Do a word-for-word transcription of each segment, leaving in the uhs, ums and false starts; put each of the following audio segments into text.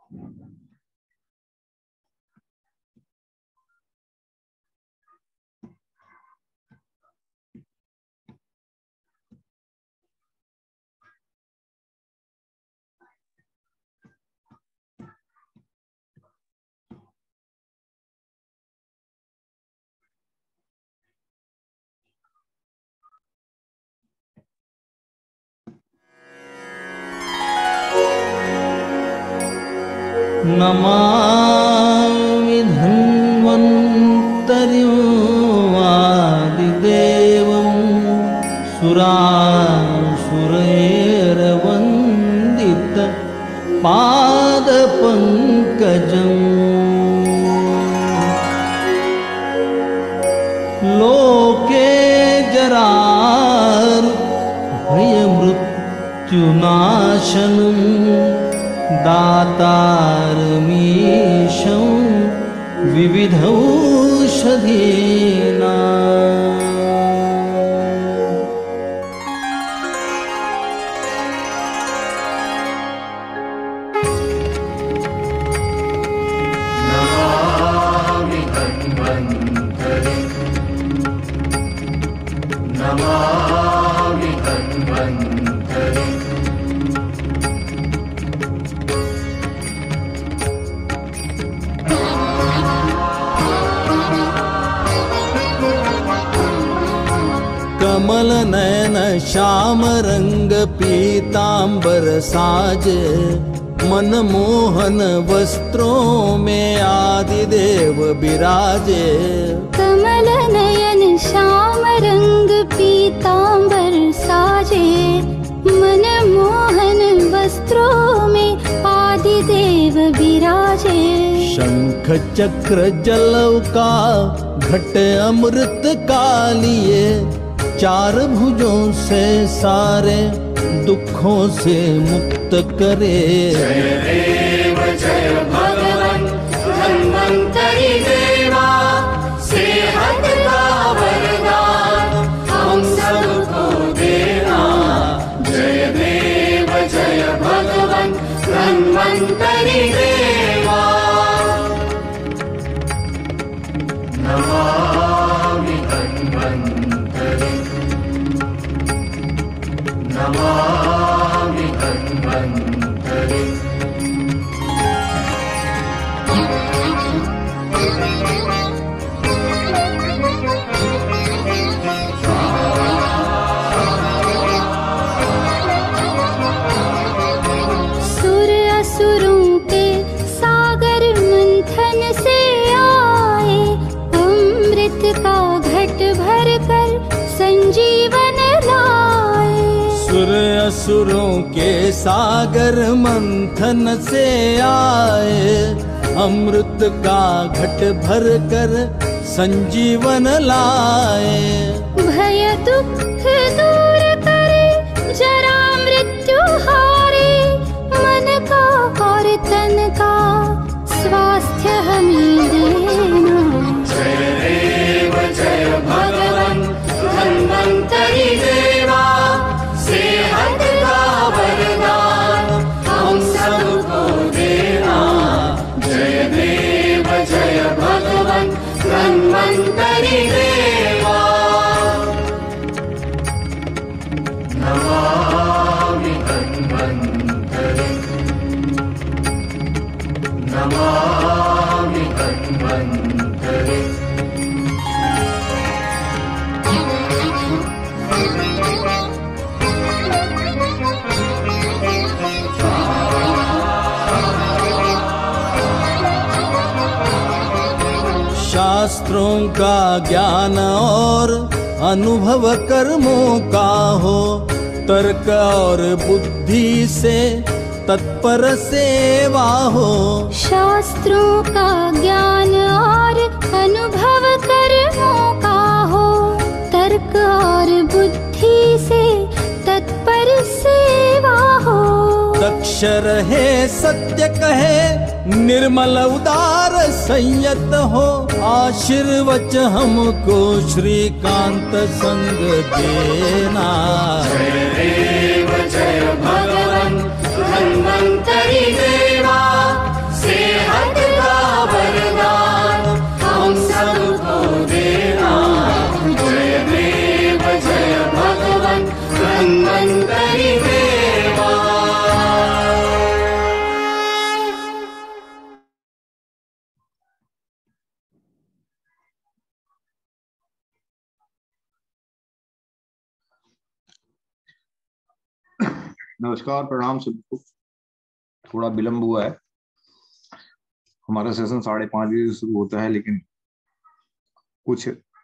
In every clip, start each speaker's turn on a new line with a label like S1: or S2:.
S1: नमामि धन्वन्तरिवादिदेवं सुरासुरैर्वन्दित पादपङ्कजम् लोके जरार्भयमृत्युनाशनम् दातारमीशं विविधौषधीनाम्
S2: नमामि धन्वन्तरिं नमामि धन्वन्तरिं
S1: कमल नयन श्याम रंग पीतांबर साज मनमोहन वस्त्रों में आदिदेव विराजे।
S3: कमल नयन श्याम रंग पीतांबर साजे मनमोहन वस्त्रों में आदिदेव विराजे।
S1: शंख चक्र जलव का घट अमृत का लिए चार भुजों से सारे दुखों से मुक्त करे।
S2: जय देव जय भगवन धन्वन्तरि देवा सेहत का वरदान हम सबको देना। जय देव जय भगवन धन्वन्तरि देवा नमामि धन्वन्तरि नमामि धन्वन्तरि
S3: सुर असुरों के सागर मंथन से आए अमृत का घट भर कर संजीवन लाए।
S1: सुर असुरों के सागर मंथन से आए अमृत का घट भर कर संजीवन लाए।
S3: भय दुख दूर करे जरा मृत्यु हारे मन का और तन का स्वास्थ्य हमें देना।
S2: जय देव जय भगवन धन्वन्तरि देवा सेहत का वरदान हम सबको देना। जय देव जय भगवन धन्वन्तरि देवा नमामि धन्वन्तरि नमामि धन्वन्तरि
S1: शास्त्रों का ज्ञान और अनुभव कर्मों का हो तर्क और बुद्धि से तत्पर सेवा हो।
S3: शास्त्रों का ज्ञान और अनुभव कर्मों का हो तर्क और बुद्धि से तत्पर सेवा हो।
S1: दक्ष रहे सत्य कहे निर्मल उदार संयत हो आशीर्वच हमको श्रीकांत संग देना।
S2: जय देव जय भगवन धन्वन्तरि देवा
S4: नमस्कार, प्रणाम सबको। थोड़ा विलंब हुआ है, हमारा सेशन साढ़े पाँच बजे से शुरू होता है, लेकिन कुछ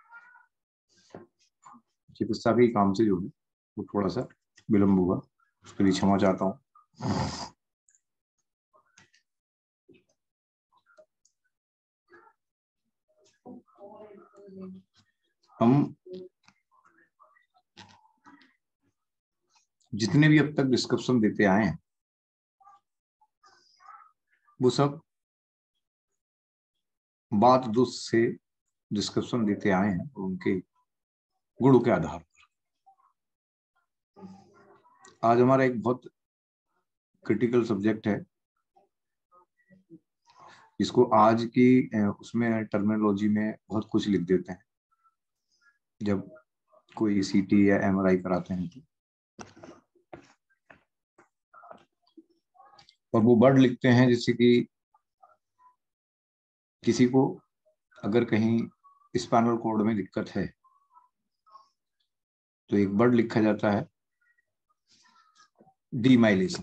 S4: चिकित्सा के काम से जो है वो थोड़ा सा विलंब हुआ, उसके लिए क्षमा चाहता हूँ। हम जितने भी अब तक डिस्कशन देते आए हैं वो सब बात दोष से डिस्कशन देते आए हैं और उनके गुणों के आधार पर। आज हमारा एक बहुत क्रिटिकल सब्जेक्ट है, जिसको आज की उसमें टर्मिनोलॉजी में बहुत कुछ लिख देते हैं जब कोई सीटी या एमआरआई कराते हैं तो, और वो वर्ड लिखते हैं जैसे कि किसी को अगर कहीं स्पाइनल कॉर्ड में दिक्कत है तो एक वर्ड लिखा जाता है डीमाइलेशन।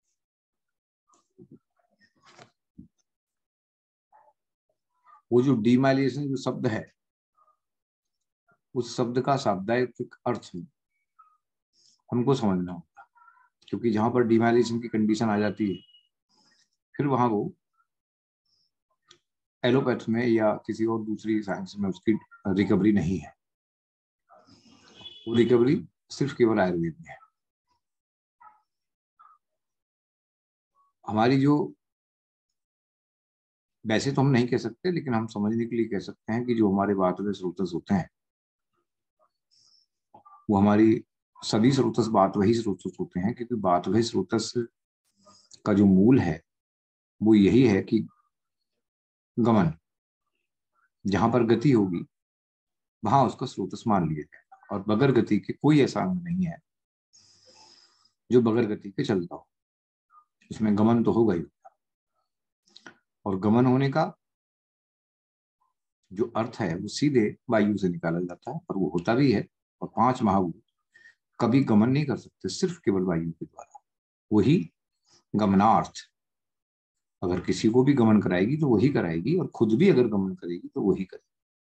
S4: वो जो डीमाइलेशन जो शब्द है, उस शब्द का शाब्दिक अर्थ हमको समझना होगा, क्योंकि जहां पर डीमाइलेशन की कंडीशन आ जाती है फिर वहां वो एलोपैथ में या किसी और दूसरी साइंस में उसकी रिकवरी नहीं है। वो रिकवरी सिर्फ केवल आयुर्वेद में है। हमारी जो, वैसे तो हम नहीं कह सकते लेकिन हम समझने के लिए कह सकते हैं कि जो हमारे बातवें स्रोतस होते हैं वो हमारी सभी स्रोतस बात वही स्रोतस होते हैं, क्योंकि बात वही स्रोतस का जो मूल है वो यही है कि गमन, जहां पर गति होगी वहां उसका स्रोतस मान लिया जाएगा, और बगैर गति के कोई ऐसा अंग नहीं है जो बगैर गति के चलता हो। उसमें गमन तो होगा ही, और गमन होने का जो अर्थ है वो सीधे वायु से निकाला जाता है, और वो होता भी है। और पांच महाभूत कभी गमन नहीं कर सकते, सिर्फ केवल वायु के द्वारा। वही गमनार्थ, अगर किसी को भी गमन कराएगी तो वही कराएगी, और खुद भी अगर गमन करेगी तो वही करेगी।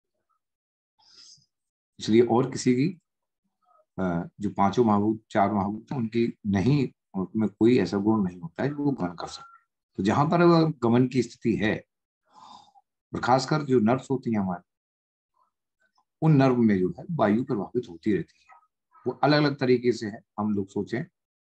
S4: इसलिए और किसी की जो पांचों महाभूत, चार महाभूत, उनकी नहीं, उनमें कोई ऐसा गुण नहीं होता है जो वो गमन कर सकते। तो जहां पर गमन की स्थिति है, और खासकर जो नर्व्स होती हैं हमारे, उन नर्व में जो है वायु प्रभावित होती रहती है। वो अलग अलग तरीके से है। हम लोग सोचें,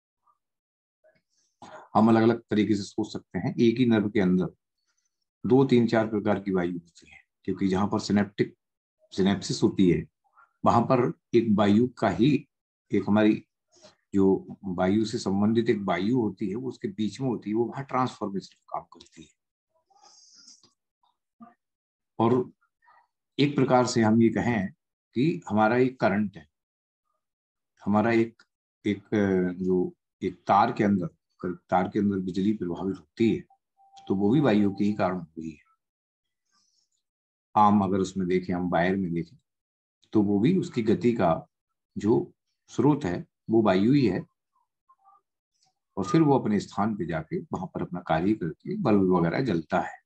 S4: हम अलग अलग तरीके से सोच सकते हैं। एक ही नर्व के अंदर दो तीन चार प्रकार की वायु होती है, क्योंकि जहां पर सिनेप्टिक सिनेप्सिस होती है वहां पर एक वायु का ही, एक हमारी जो वायु से संबंधित एक वायु होती है वो उसके बीच में होती है, वो वहां ट्रांसफॉर्मेशन काम करती है। और एक प्रकार से हम ये कहें कि हमारा एक करंट है, हमारा एक एक जो एक तार के अंदर, तार के अंदर बिजली प्रभावित होती है तो वो भी वायु के ही कारण हुई है। आम अगर उसमें देखें, हम वायर में देखें तो वो भी उसकी गति का जो स्रोत है वो वायु ही है, और फिर वो अपने स्थान पे जाके वहां पर अपना कार्य करके बल्ब वगैरह जलता है।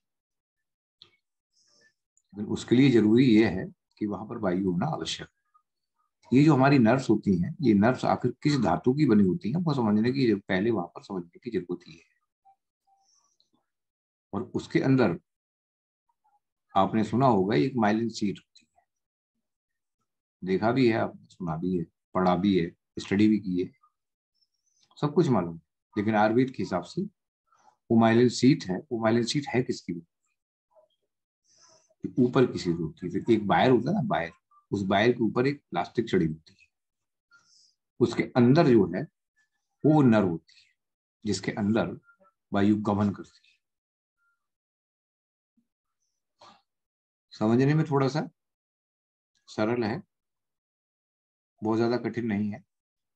S4: लेकिन उसके लिए जरूरी ये है कि वहां पर वायु होना आवश्यक है। ये जो हमारी नर्व्स होती हैं, ये नर्व्स आखिर किस धातु की बनी होती हैं वो समझने की पहले वहां पर समझने की जरूरत ही है। और उसके अंदर आपने सुना होगा एक माइलिन शीट होती है, देखा भी है आपने, सुना भी है, पढ़ा भी है, स्टडी भी की है, सब कुछ मालूम है। लेकिन आयुर्वेद के हिसाब से वो माइलिन शीट है, वो माइलिन शीट है किसकी? ऊपर किसी की होती है। एक वायर होता है ना, वायर, उस वायर के ऊपर एक प्लास्टिक चढ़ी होती है, उसके अंदर जो है वो नर्व होती है जिसके अंदर वायु गमन करती है। समझने में थोड़ा सा सरल है, बहुत ज्यादा कठिन नहीं है,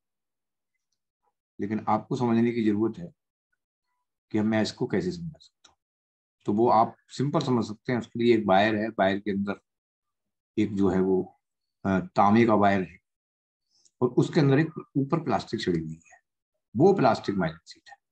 S4: लेकिन आपको समझने की जरूरत है कि मैं इसको कैसे समझ सकता हूँ। तो वो आप सिंपल समझ सकते हैं। उसके लिए एक वायर है, वायर के अंदर एक जो है वो तांबे का वायर है, और उसके अंदर एक ऊपर प्लास्टिक चढ़ी हुई है। वो प्लास्टिक माइलिन शीट है।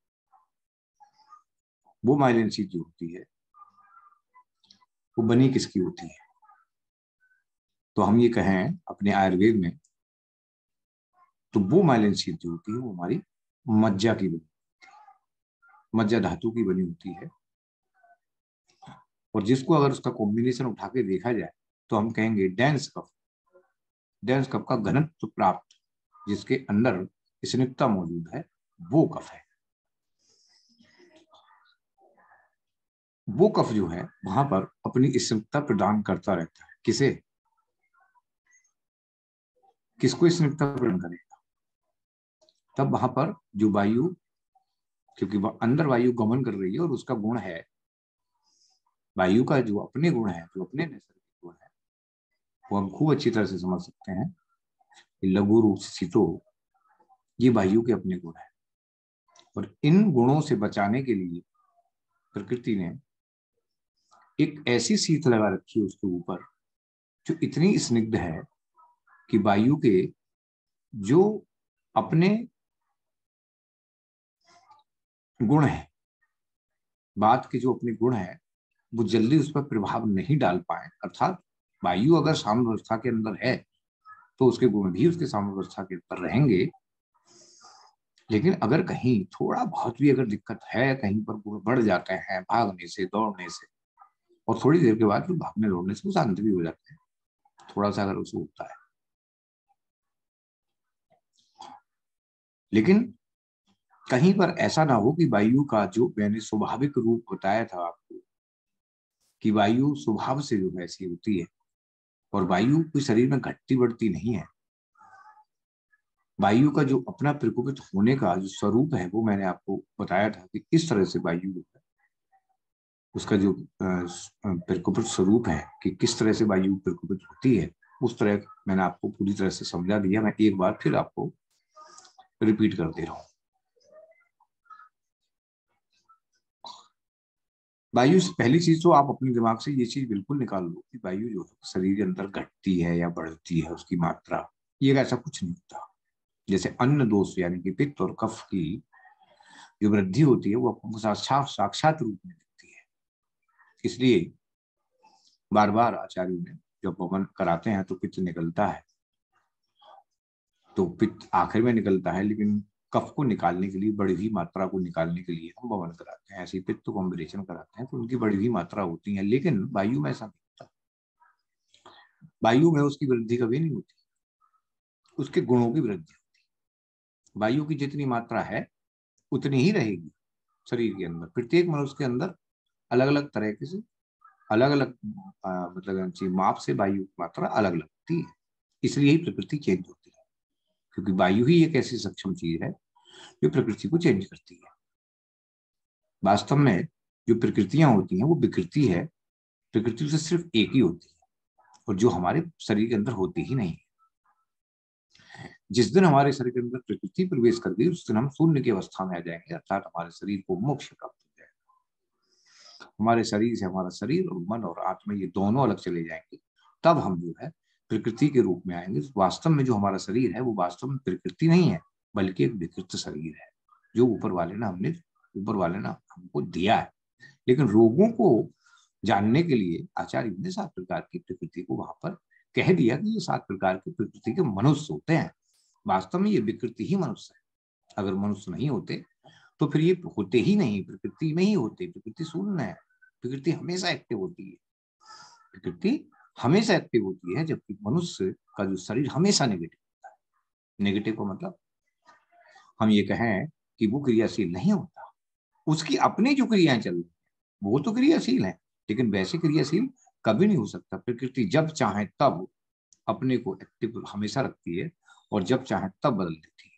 S4: वो माइलिन शीट जो होती है वो बनी किसकी होती है? तो हम ये कहें अपने आयुर्वेद में, तो वो माइलिन शीट जो होती है वो हमारी मज्जा की बनी, मज्जा धातु की बनी होती है। और जिसको अगर उसका कॉम्बिनेशन उठा के देखा जाए तो हम कहेंगे डेंस कफ। डेंस कफ का घनत्व प्राप्त, जिसके अंदर स्निग्धता मौजूद है, वो कफ है। वो कफ जो है वहां पर अपनी स्निग्धता प्रदान करता रहता है। किसे? किसको स्निग्धता प्रदान करेगा? तब वहां पर जो वायु, क्योंकि वह अंदर वायु गमन कर रही है और उसका गुण है, वायु का जो अपने गुण है, जो अपने नैसर्गिक गुण है, वो हम खूब अच्छी तरह से समझ सकते हैं। लघु रूप से शीतो, ये वायु के अपने गुण है। और इन गुणों से बचाने के लिए प्रकृति ने एक ऐसी शीत लगा रखी है उसके ऊपर जो इतनी स्निग्ध है कि वायु के जो अपने गुण है, बात के जो अपने गुण है, वो जल्दी उस पर प्रभाव नहीं डाल पाए। अर्थात वायु अगर साम्यावस्था के अंदर है तो उसके गुण भी उसके साम्यावस्था के अंदर रहेंगे, लेकिन अगर कहीं थोड़ा बहुत भी अगर दिक्कत है, कहीं पर गुण बढ़ जाते हैं भागने से, दौड़ने से, और थोड़ी देर के बाद फिर भागने दौड़ने से वो शांत भी हो जाते हैं, थोड़ा सा अगर उसे उठता है। लेकिन कहीं पर ऐसा ना हो कि वायु का जो मैंने स्वाभाविक रूप बताया था आपको, कि वायु स्वभाव से जो ऐसी होती है, और वायु कोई शरीर में घटती बढ़ती नहीं है। वायु का जो अपना प्रकोपित होने का जो स्वरूप है वो मैंने आपको बताया था कि इस तरह से वायु है, उसका जो प्रकोपित स्वरूप है कि किस तरह से वायु प्रकोपित होती है, उस तरह मैंने आपको पूरी तरह से समझा दिया। मैं एक बार फिर आपको रिपीट कर दे रहा हूं। वायु से पहली चीज तो आप अपने दिमाग से ये चीज बिल्कुल निकाल लो कि वायु जो है शरीर के अंदर घटती है या बढ़ती है, उसकी मात्रा, ये ऐसा कुछ नहीं होता। जैसे अन्न दोष यानी कि पित्त और कफ की जो वृद्धि होती है वो आपको साक्षात साक्षात रूप में दिखती है। इसलिए बार बार आचार्य ने जब पवन कराते हैं तो पित्त निकलता है, तो पित्त आखिर में निकलता है, लेकिन कफ को निकालने के लिए, बड़ी हुई मात्रा को निकालने के लिए हम पवन कराते हैं। ऐसे ही पित्त को विरेचन कराते हैं तो उनकी बड़ी हुई मात्रा होती है, लेकिन वायु में ऐसा नहीं होता। वायु में उसकी वृद्धि कभी नहीं होती, उसके गुणों की वृद्धि होती है। वायु की जितनी मात्रा है उतनी ही रहेगी शरीर के अंदर। प्रत्येक मनुष्य के अंदर अलग अलग तरीके से, अलग अलग मतलब माप से वायु की मात्रा अलग अलग होती है। इसलिए ही प्रकृति चेंज होती है, क्योंकि वायु ही एक ऐसी सक्षम चीज है जो प्रकृति को चेंज करती है। वास्तव में जो प्रकृतियां होती हैं वो विकृति है, प्रकृति से सिर्फ एक ही होती है, और जो हमारे शरीर के अंदर होती ही नहीं है। जिस दिन हमारे शरीर के अंदर प्रकृति प्रवेश कर गई उस दिन हम शून्य की अवस्था में आ जाएंगे, अर्थात हमारे शरीर को मोक्ष प्राप्त हो जाएगा। हमारे शरीर से हमारा शरीर और मन और आत्मा ये दोनों अलग चले जाएंगे, तब हम जो है प्रकृति के रूप में आएंगे। वास्तव में जो हमारा शरीर है वो वास्तव में प्रकृति नहीं है, बल्कि एक विकृत शरीर है जो ऊपर वाले ने हमने ऊपर वाले ने हमको दिया है। लेकिन रोगों को जानने के लिए आचार्य ने सात प्रकार की प्रकृति को वहां पर कह दिया कि ये सात प्रकार की प्रकृति के मनुष्य होते हैं। वास्तव में ये विकृति ही मनुष्य है। अगर मनुष्य नहीं होते तो फिर ये होते ही नहीं, प्रकृति में ही होते। प्रकृति शून्य है, प्रकृति हमेशा एक्टिव होती है। प्रकृति हमेशा एक्टिव होती है, जबकि मनुष्य का जो शरीर हमेशा नेगेटिव होता है। नेगेटिव का मतलब हम ये कहें कि वो क्रियाशील नहीं होता, उसकी अपनी जो क्रियाएं चल रही है वो तो क्रियाशील है, लेकिन वैसे क्रियाशील कभी नहीं हो सकता। प्रकृति जब चाहे तब अपने को एक्टिव हमेशा रखती है और जब चाहे तब बदल देती है।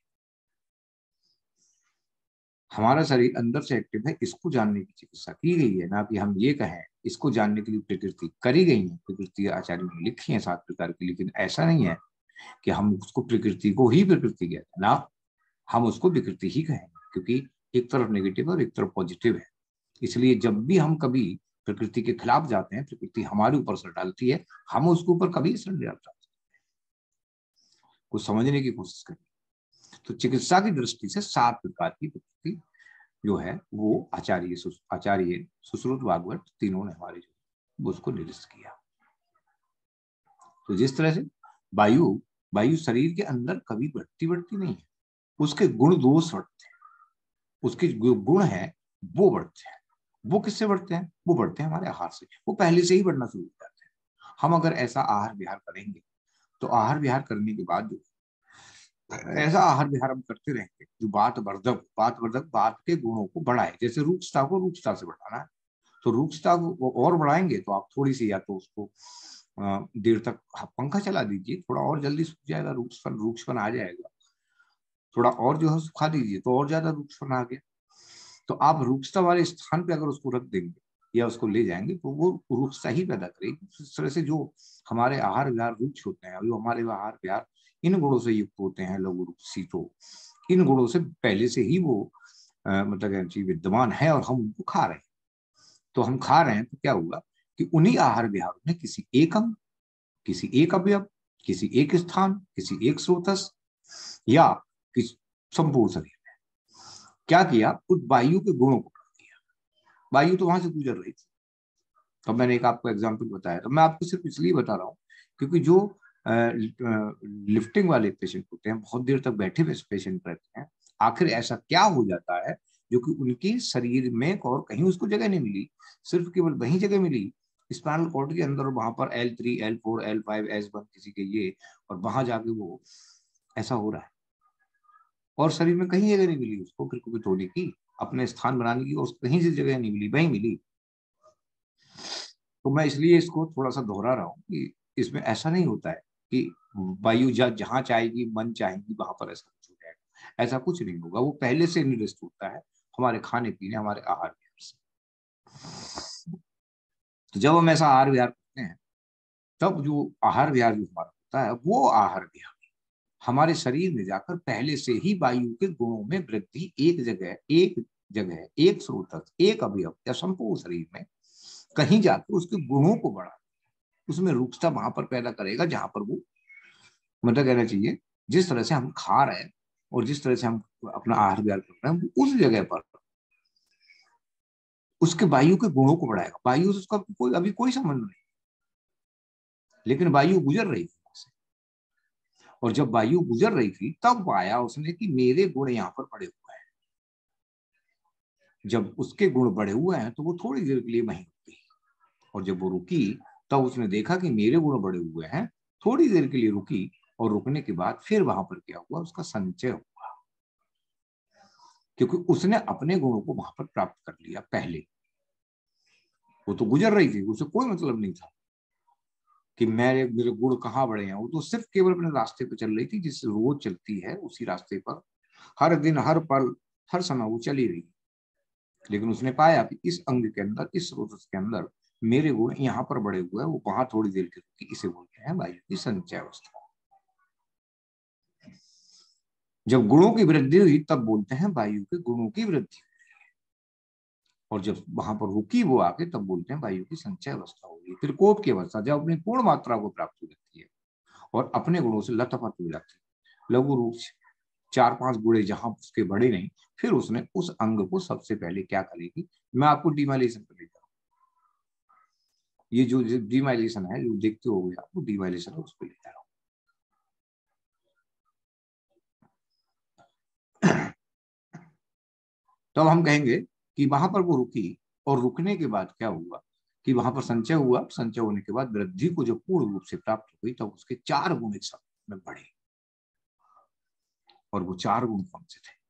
S4: हमारा शरीर अंदर से एक्टिव है, इसको जानने की चिकित्सा की गई है, ना कि हम ये कहें इसको जानने के लिए प्रकृति करी गई है। प्रकृति आचार्य ने लिखी है सात प्रकार की, लेकिन ऐसा नहीं है कि हम उसको प्रकृति को ही प्रकृति कहते हैं, ना हम उसको विकृति ही कहेंगे, क्योंकि एक तरफ नेगेटिव और एक तरफ पॉजिटिव है। इसलिए जब भी हम कभी प्रकृति के खिलाफ जाते हैं, प्रकृति हमारे ऊपर असर डालती है, हम उसके ऊपर कभी असर नहीं डालते। कुछ समझने की कोशिश करें। तो चिकित्सा की दृष्टि से सात प्रकार की प्रकृति जो है वो आचार्य आचार्य सुश्रुत भागवत तीनों ने हमारे जो उसको निरस्त किया। तो जिस तरह से वायु वायु शरीर के अंदर कभी बढ़ती बढ़ती नहीं है, उसके गुण दोष बढ़ते हैं, उसके जो गुण है वो बढ़ते हैं। वो किससे बढ़ते हैं? वो बढ़ते हैं हमारे आहार से। वो पहले से ही बढ़ना शुरू हो जाते हैं। हम अगर ऐसा आहार विहार करेंगे तो आहार विहार करने के बाद जो ऐसा आहार विहार हम करते रहेंगे जो बात वर्धक बात वर्धक बात के गुणों को बढ़ाए। जैसे रूक्षता को रूक्षता से बढ़ाना है, तो रूक्षता को और बढ़ाएंगे तो आप थोड़ी सी या तो उसको देर तक पंखा चला दीजिए, थोड़ा और जल्दी सूख जाएगा, रूक्षपन रूक्षपन आ जाएगा। थोड़ा और जो है सुखा दीजिए तो और ज्यादा रूक्षपन आ गया। तो आप रूक्षता वाले स्थान पे अगर उसको रख देंगे या उसको ले जाएंगे तो वो रूक्षता ही पैदा करेगी। इस तरह से जो हमारे आहार विहार रुक्ष होते हैं, जो हमारे आहार विहार इन गुणों से युक्त होते हैं, लघु रुक्षितो, इन गुणों से पहले से ही वो आ, मतलब विद्यमान है और हम उनको खा रहे हैं। तो हम खा रहे हैं तो क्या हुआ कि उन्हीं आहार विहारों में किसी एक अंग, किसी एक अवयव, किसी एक स्थान, किसी एक स्रोतस या किसी संपूर्ण शरीर में क्या किया, उस वायु के गुणों को बढ़ा दिया। वायु तो वहां से गुजर रही थी। तो मैंने एक आपको एग्जाम्पल बताया, तो मैं आपको सिर्फ इसलिए बता रहा हूँ क्योंकि जो लिफ्टिंग वाले पेशेंट होते हैं, बहुत देर तक बैठे हुए पेशेंट रहते हैं, आखिर ऐसा क्या हो जाता है जो कि उनके शरीर में और कहीं उसको जगह नहीं मिली, सिर्फ केवल वही जगह मिली स्पाइनल कॉर्ड के अंदर, वहां पर L three, L four, L five, S one किसी के ये, और वहां जाके वो ऐसा हो रहा है और शरीर में कहीं जगह नहीं मिली उसको फिर कुछ होने की, अपने स्थान बनाने की, और कहीं से जगह नहीं मिली, वहीं मिली। तो मैं इसलिए इसको थोड़ा सा दोहरा रहा हूँ कि इसमें ऐसा नहीं होता है कि वायु जहां चाहेगी, मन चाहेगी, वहां पर ऐसा कुछ हो जाएगा। ऐसा कुछ नहीं होगा। वो पहले से निर्दिष्ट होता है हमारे खाने पीने, हमारे आहार विहार से। तो जब हम ऐसा आहार विहार करते हैं तब जो आहार विहार जो हमारा होता है वो आहार विहार हमारे शरीर में जाकर पहले से ही वायु के गुणों में वृद्धि एक जगह एक जगह एक स्रोत, एक अवयव या संपूर्ण शरीर में कहीं जाकर उसके गुणों को बढ़ा, उसमें रूक्षता वहां पर पैदा करेगा जहां पर वो, मतलब कहना चाहिए जिस तरह से हम खा रहे हैं और जिस तरह से हम अपना आहार विहार कर रहे हैं उस जगह पर उसके वायु के गुणों को बढ़ाएगा। वायु से उसका कोई अभी कोई संबंध नहीं, लेकिन वायु गुजर रही थी से, और जब वायु गुजर रही थी तब पाया उसने कि मेरे गुण यहाँ पर बढ़े हुए हैं। जब उसके गुण बढ़े हुए हैं तो वो थोड़ी देर के लिए वहीं रुकी, और जब वो रुकी तब उसने देखा कि मेरे गुण बढ़े हुए हैं, थोड़ी देर के लिए रुकी, और रुकने के बाद फिर वहां पर क्या हुआ, उसका संचय हुआ, क्योंकि उसने अपने गुणों को वहां पर प्राप्त कर लिया। पहले वो तो गुजर रही थी, उसे कोई मतलब नहीं था कि मेरे मेरे गुण कहाँ बढ़े हैं। वो तो सिर्फ केवल अपने रास्ते पर चल रही थी, जिस रोज चलती है उसी रास्ते पर हर दिन, हर पल, हर समय वो चली रही। लेकिन उसने पाया कि इस अंग के अंदर, इस स्रोत के अंदर मेरे गुण यहाँ पर बढ़े हुए हैं, वो वहां थोड़ी देर के रुकी। इसे बोलते हैं वायु की संचय अवस्था। जब गुणों की वृद्धि हुई तब बोलते हैं वायु के गुणों की वृद्धि, और जब वहां पर रुकी वो आके तब बोलते हैं वायु की संचय अवस्था होगी। फिर कोप की अवस्था जब अपनी पूर्ण मात्रा को प्राप्त हो जाती है और अपने गुणों से लथपथ हो जाती है। लघु रूप चार पांच गुणे जहां उसके बढ़े नहीं, फिर उसने उस अंग को सबसे पहले क्या करेगी, मैं आपको डीमाइलेशन कर लेता हूँ। ये जो डीमाइलेशन है जो देखते हो गया, वो डीमाइलेशन है, उसको लेता रहा हूं। तब हम कहेंगे कि वहां पर वो रुकी, और रुकने के बाद क्या हुआ कि वहां पर संचय हुआ। संचय होने के बाद वृद्धि को जब पूर्ण रूप से प्राप्त हो गई तब उसके चार गुण एक साथ में बढ़े, और वो चार गुण कौन से थे?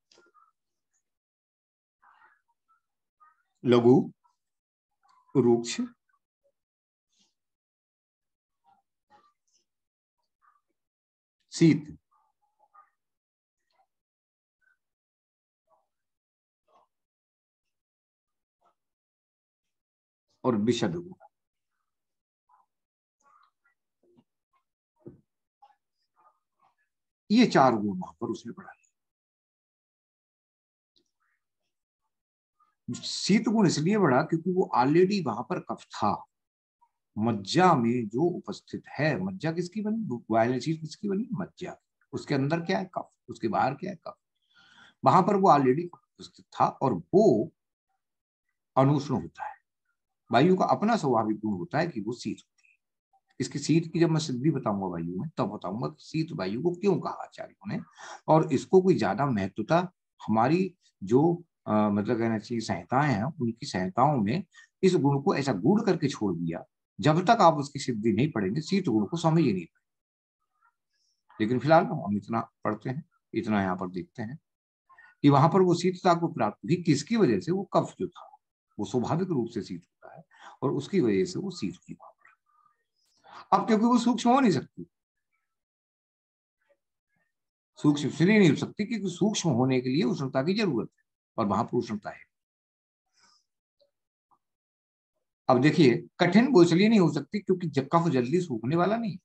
S4: लघु, रूक्ष, शीत, और विशद गुण। ये चार गुण वहां पर उसने बढ़ा लिया। शीत गुण इसलिए बढ़ा क्योंकि वो ऑलरेडी वहां पर कफ था, मज्जा में जो उपस्थित है। मज्जा किसकी बनी? वायलेंट शीत किसकी बनी? मज्जा। उसके अंदर क्या है? कफ। उसके बाहर क्या है? कफ। वहां पर वो ऑलरेडी उपस्थित था और वो अनुष्ण होता है। वायु का अपना स्वाभाविक गुण होता है कि वो शीत होती है। इसकी शीत की जब मैं सिद्धि बताऊंगा वायु में, तब बताऊंगा कि शीत वायु को क्यों कहा आचार्यों ने, और इसको कोई ज्यादा महत्वता हमारी जो आ, मतलब कहना चाहिए संहिताएं हैं, उनकी संहिताओं में इस गुण को ऐसा गूढ़ करके छोड़ दिया, जब तक आप उसकी सिद्धि नहीं पढ़ेंगे शीत गुण को समझ ही नहीं पाएंगे। लेकिन फिलहाल हम इतना पढ़ते हैं, इतना यहाँ पर देखते हैं कि वहां पर वो शीतता को प्राप्त हुई किसकी वजह से? वो कफ जो था वो स्वाभाविक रूप से शीत होता है और उसकी वजह से वो शीत हुई वहां पर। अब क्योंकि वो सूक्ष्म हो नहीं सकती, सूक्ष्म इसलिए नहीं हो सकती क्योंकि सूक्ष्म होने के लिए उष्णता की जरूरत है और वहां पर उष्णता है। अब देखिए, कठिन वो इसलिए नहीं हो सकती क्योंकि कफ जल्दी सूखने वाला नहीं।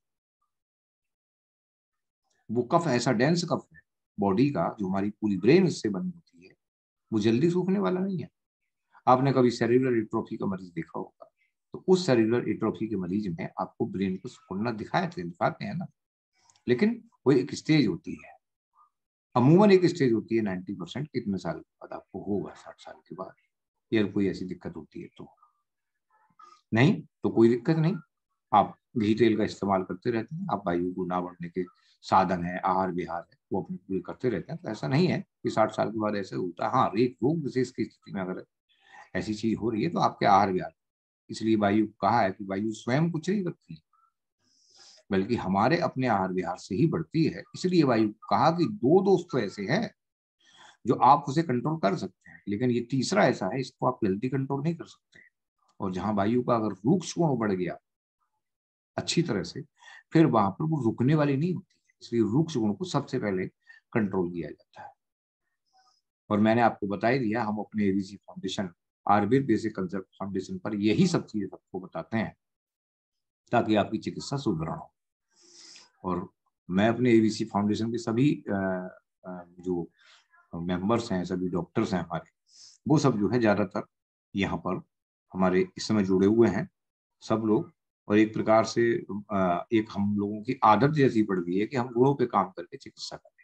S4: वो कफ ऐसा डेंस कफ है बॉडी का, जो हमारी पूरी ब्रेन इससे बनी होती है, वो जल्दी सूखने वाला नहीं है। आपने कभी सेरिब्रल एट्रोफी का मरीज देखा होगा, तो उस सेरिब्रल एट्रोफी के मरीज में आपको ब्रेन को सुकड़ना दिखाया थे दिखाते हैं ना, लेकिन वो एक स्टेज होती है, अमूमन एक स्टेज होती है नाइन्टी परसेंट कितने साल के बाद आपको होगा, साठ साल के बाद, या कोई ऐसी दिक्कत होती है तो नहीं, तो कोई दिक्कत नहीं। आप घी तेल का इस्तेमाल करते रहते हैं, आप वायु को ना बढ़ने के साधन है, आहार विहार है, वो अपने पूरे करते रहते हैं, तो ऐसा नहीं है कि साठ साल के बाद ऐसे होता है। हाँ, एक रोग विशेष की स्थिति में अगर ऐसी चीज हो रही है तो आपके आहार विहार, इसलिए वायु कहा है कि वायु स्वयं कुछ नहीं करती, बल्कि हमारे अपने आहार विहार से ही बढ़ती है। इसलिए वायु कहा कि दो दोस्त तो ऐसे हैं जो आप उसे कंट्रोल कर सकते हैं, लेकिन ये तीसरा ऐसा है इसको आप जल्दी कंट्रोल नहीं कर सकते। और जहां वायु का अगर रूक्ष गुण बढ़ गया अच्छी तरह से, फिर वहां पर वो रुकने वाली नहीं होती है, इसलिए रूक्ष गुण को सबसे पहले कंट्रोल किया जाता है। और मैंने आपको बता ही दिया, हम अपने ABC foundation, Ayurveda basic concept foundation पर यही सब चीजें सबको बताते हैं ताकि आपकी चिकित्सा सुदृढ़ हो। और मैं अपने एबीसी फाउंडेशन के सभी जो मेंबर्स हैं, सभी डॉक्टर्स हैं हमारे, वो सब जो है ज्यादातर यहाँ पर हमारे इस समय जुड़े हुए हैं सब लोग। और एक प्रकार से एक हम लोगों की आदत जैसी पड़ गई है कि हम गुणों पे काम करके चिकित्सा करें।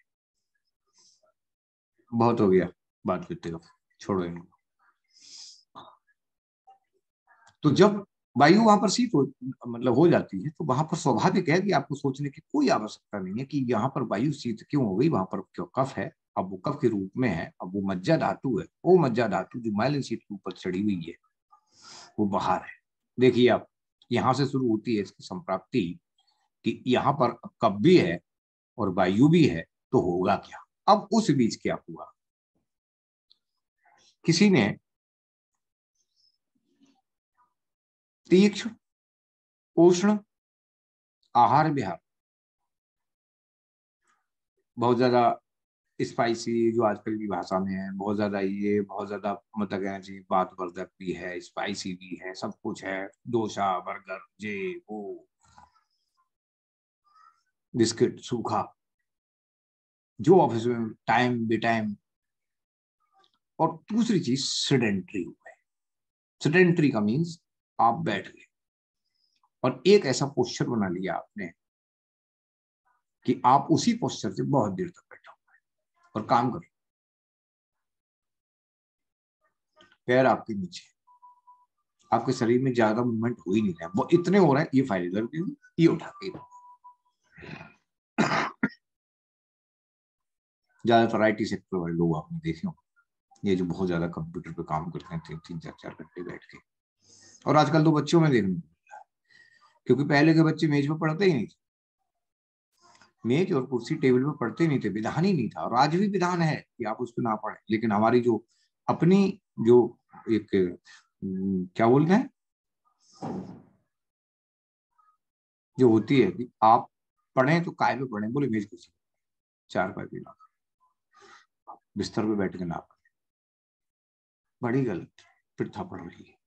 S4: बहुत हो गया बात करते हो, छोड़ो इनको। तो जब वायु वहां पर शीत हो मतलब हो जाती है, तो वहां पर स्वाभाविक है कि आपको सोचने की कोई आवश्यकता नहीं है कि यहाँ पर वायु शीत क्यों हो गई, वहां पर क्यों कफ है। अब वो कफ के रूप में है, अब वो मज्जा धातु है, वो मज्जा धातु जो माइलिन शीत के ऊपर चढ़ी हुई है वो बाहर है। देखिए आप, यहां से शुरू होती है इसकी संप्राप्ति कि यहाँ पर कफ भी है और वायु भी है, तो होगा क्या? अब उस बीच क्या हुआ, किसी ने तीक्ष्ण उष्ण आहार विहार, बहुत ज्यादा स्पाइसी, जो आजकल की भाषा में है, बहुत ज्यादा ये बहुत ज्यादा मतलब कहना चाहिए बात वर्धक भी है, स्पाइसी भी है, सब कुछ है, डोसा बर्गर जे वो बिस्किट सूखा, जो ऑफिस में टाइम बे टाइम। और दूसरी चीज सेडेंट्री हुए। सेडेंट्री का मीन्स आप बैठ गए और एक ऐसा पोस्चर बना लिया आपने कि आप उसी पोस्चर से बहुत देर तक बैठे हुए और काम करो, पैर आपके नीचे, आपके शरीर में ज्यादा मूवमेंट हो ही नहीं रहा है, वो इतने हो रहा है, ये फाइल इधर की ये उठा के ज्यादातर आईटी सेक्टर वाले लोग आपने देखे हो, ये जो बहुत ज्यादा कंप्यूटर पे काम करते हैं तीन तीन चार चार घंटे बैठ के। और आजकल तो बच्चों में देखने को मिल रहा है, क्योंकि पहले के बच्चे मेज पे पढ़ते ही नहीं थे, मेज और कुर्सी टेबल पे पढ़ते ही नहीं थे, विधान ही नहीं था। और आज भी विधान है कि आप उस पर ना पढ़ें, लेकिन हमारी जो अपनी जो एक क्या बोलते हैं जो होती है कि आप पढ़ें तो काय पे पढ़ें, बोले मेज कुर्सी चार पाई पे ना, बिस्तर पे बैठ के ना पढ़े, बड़ी गलत प्रथा पड़ रही है,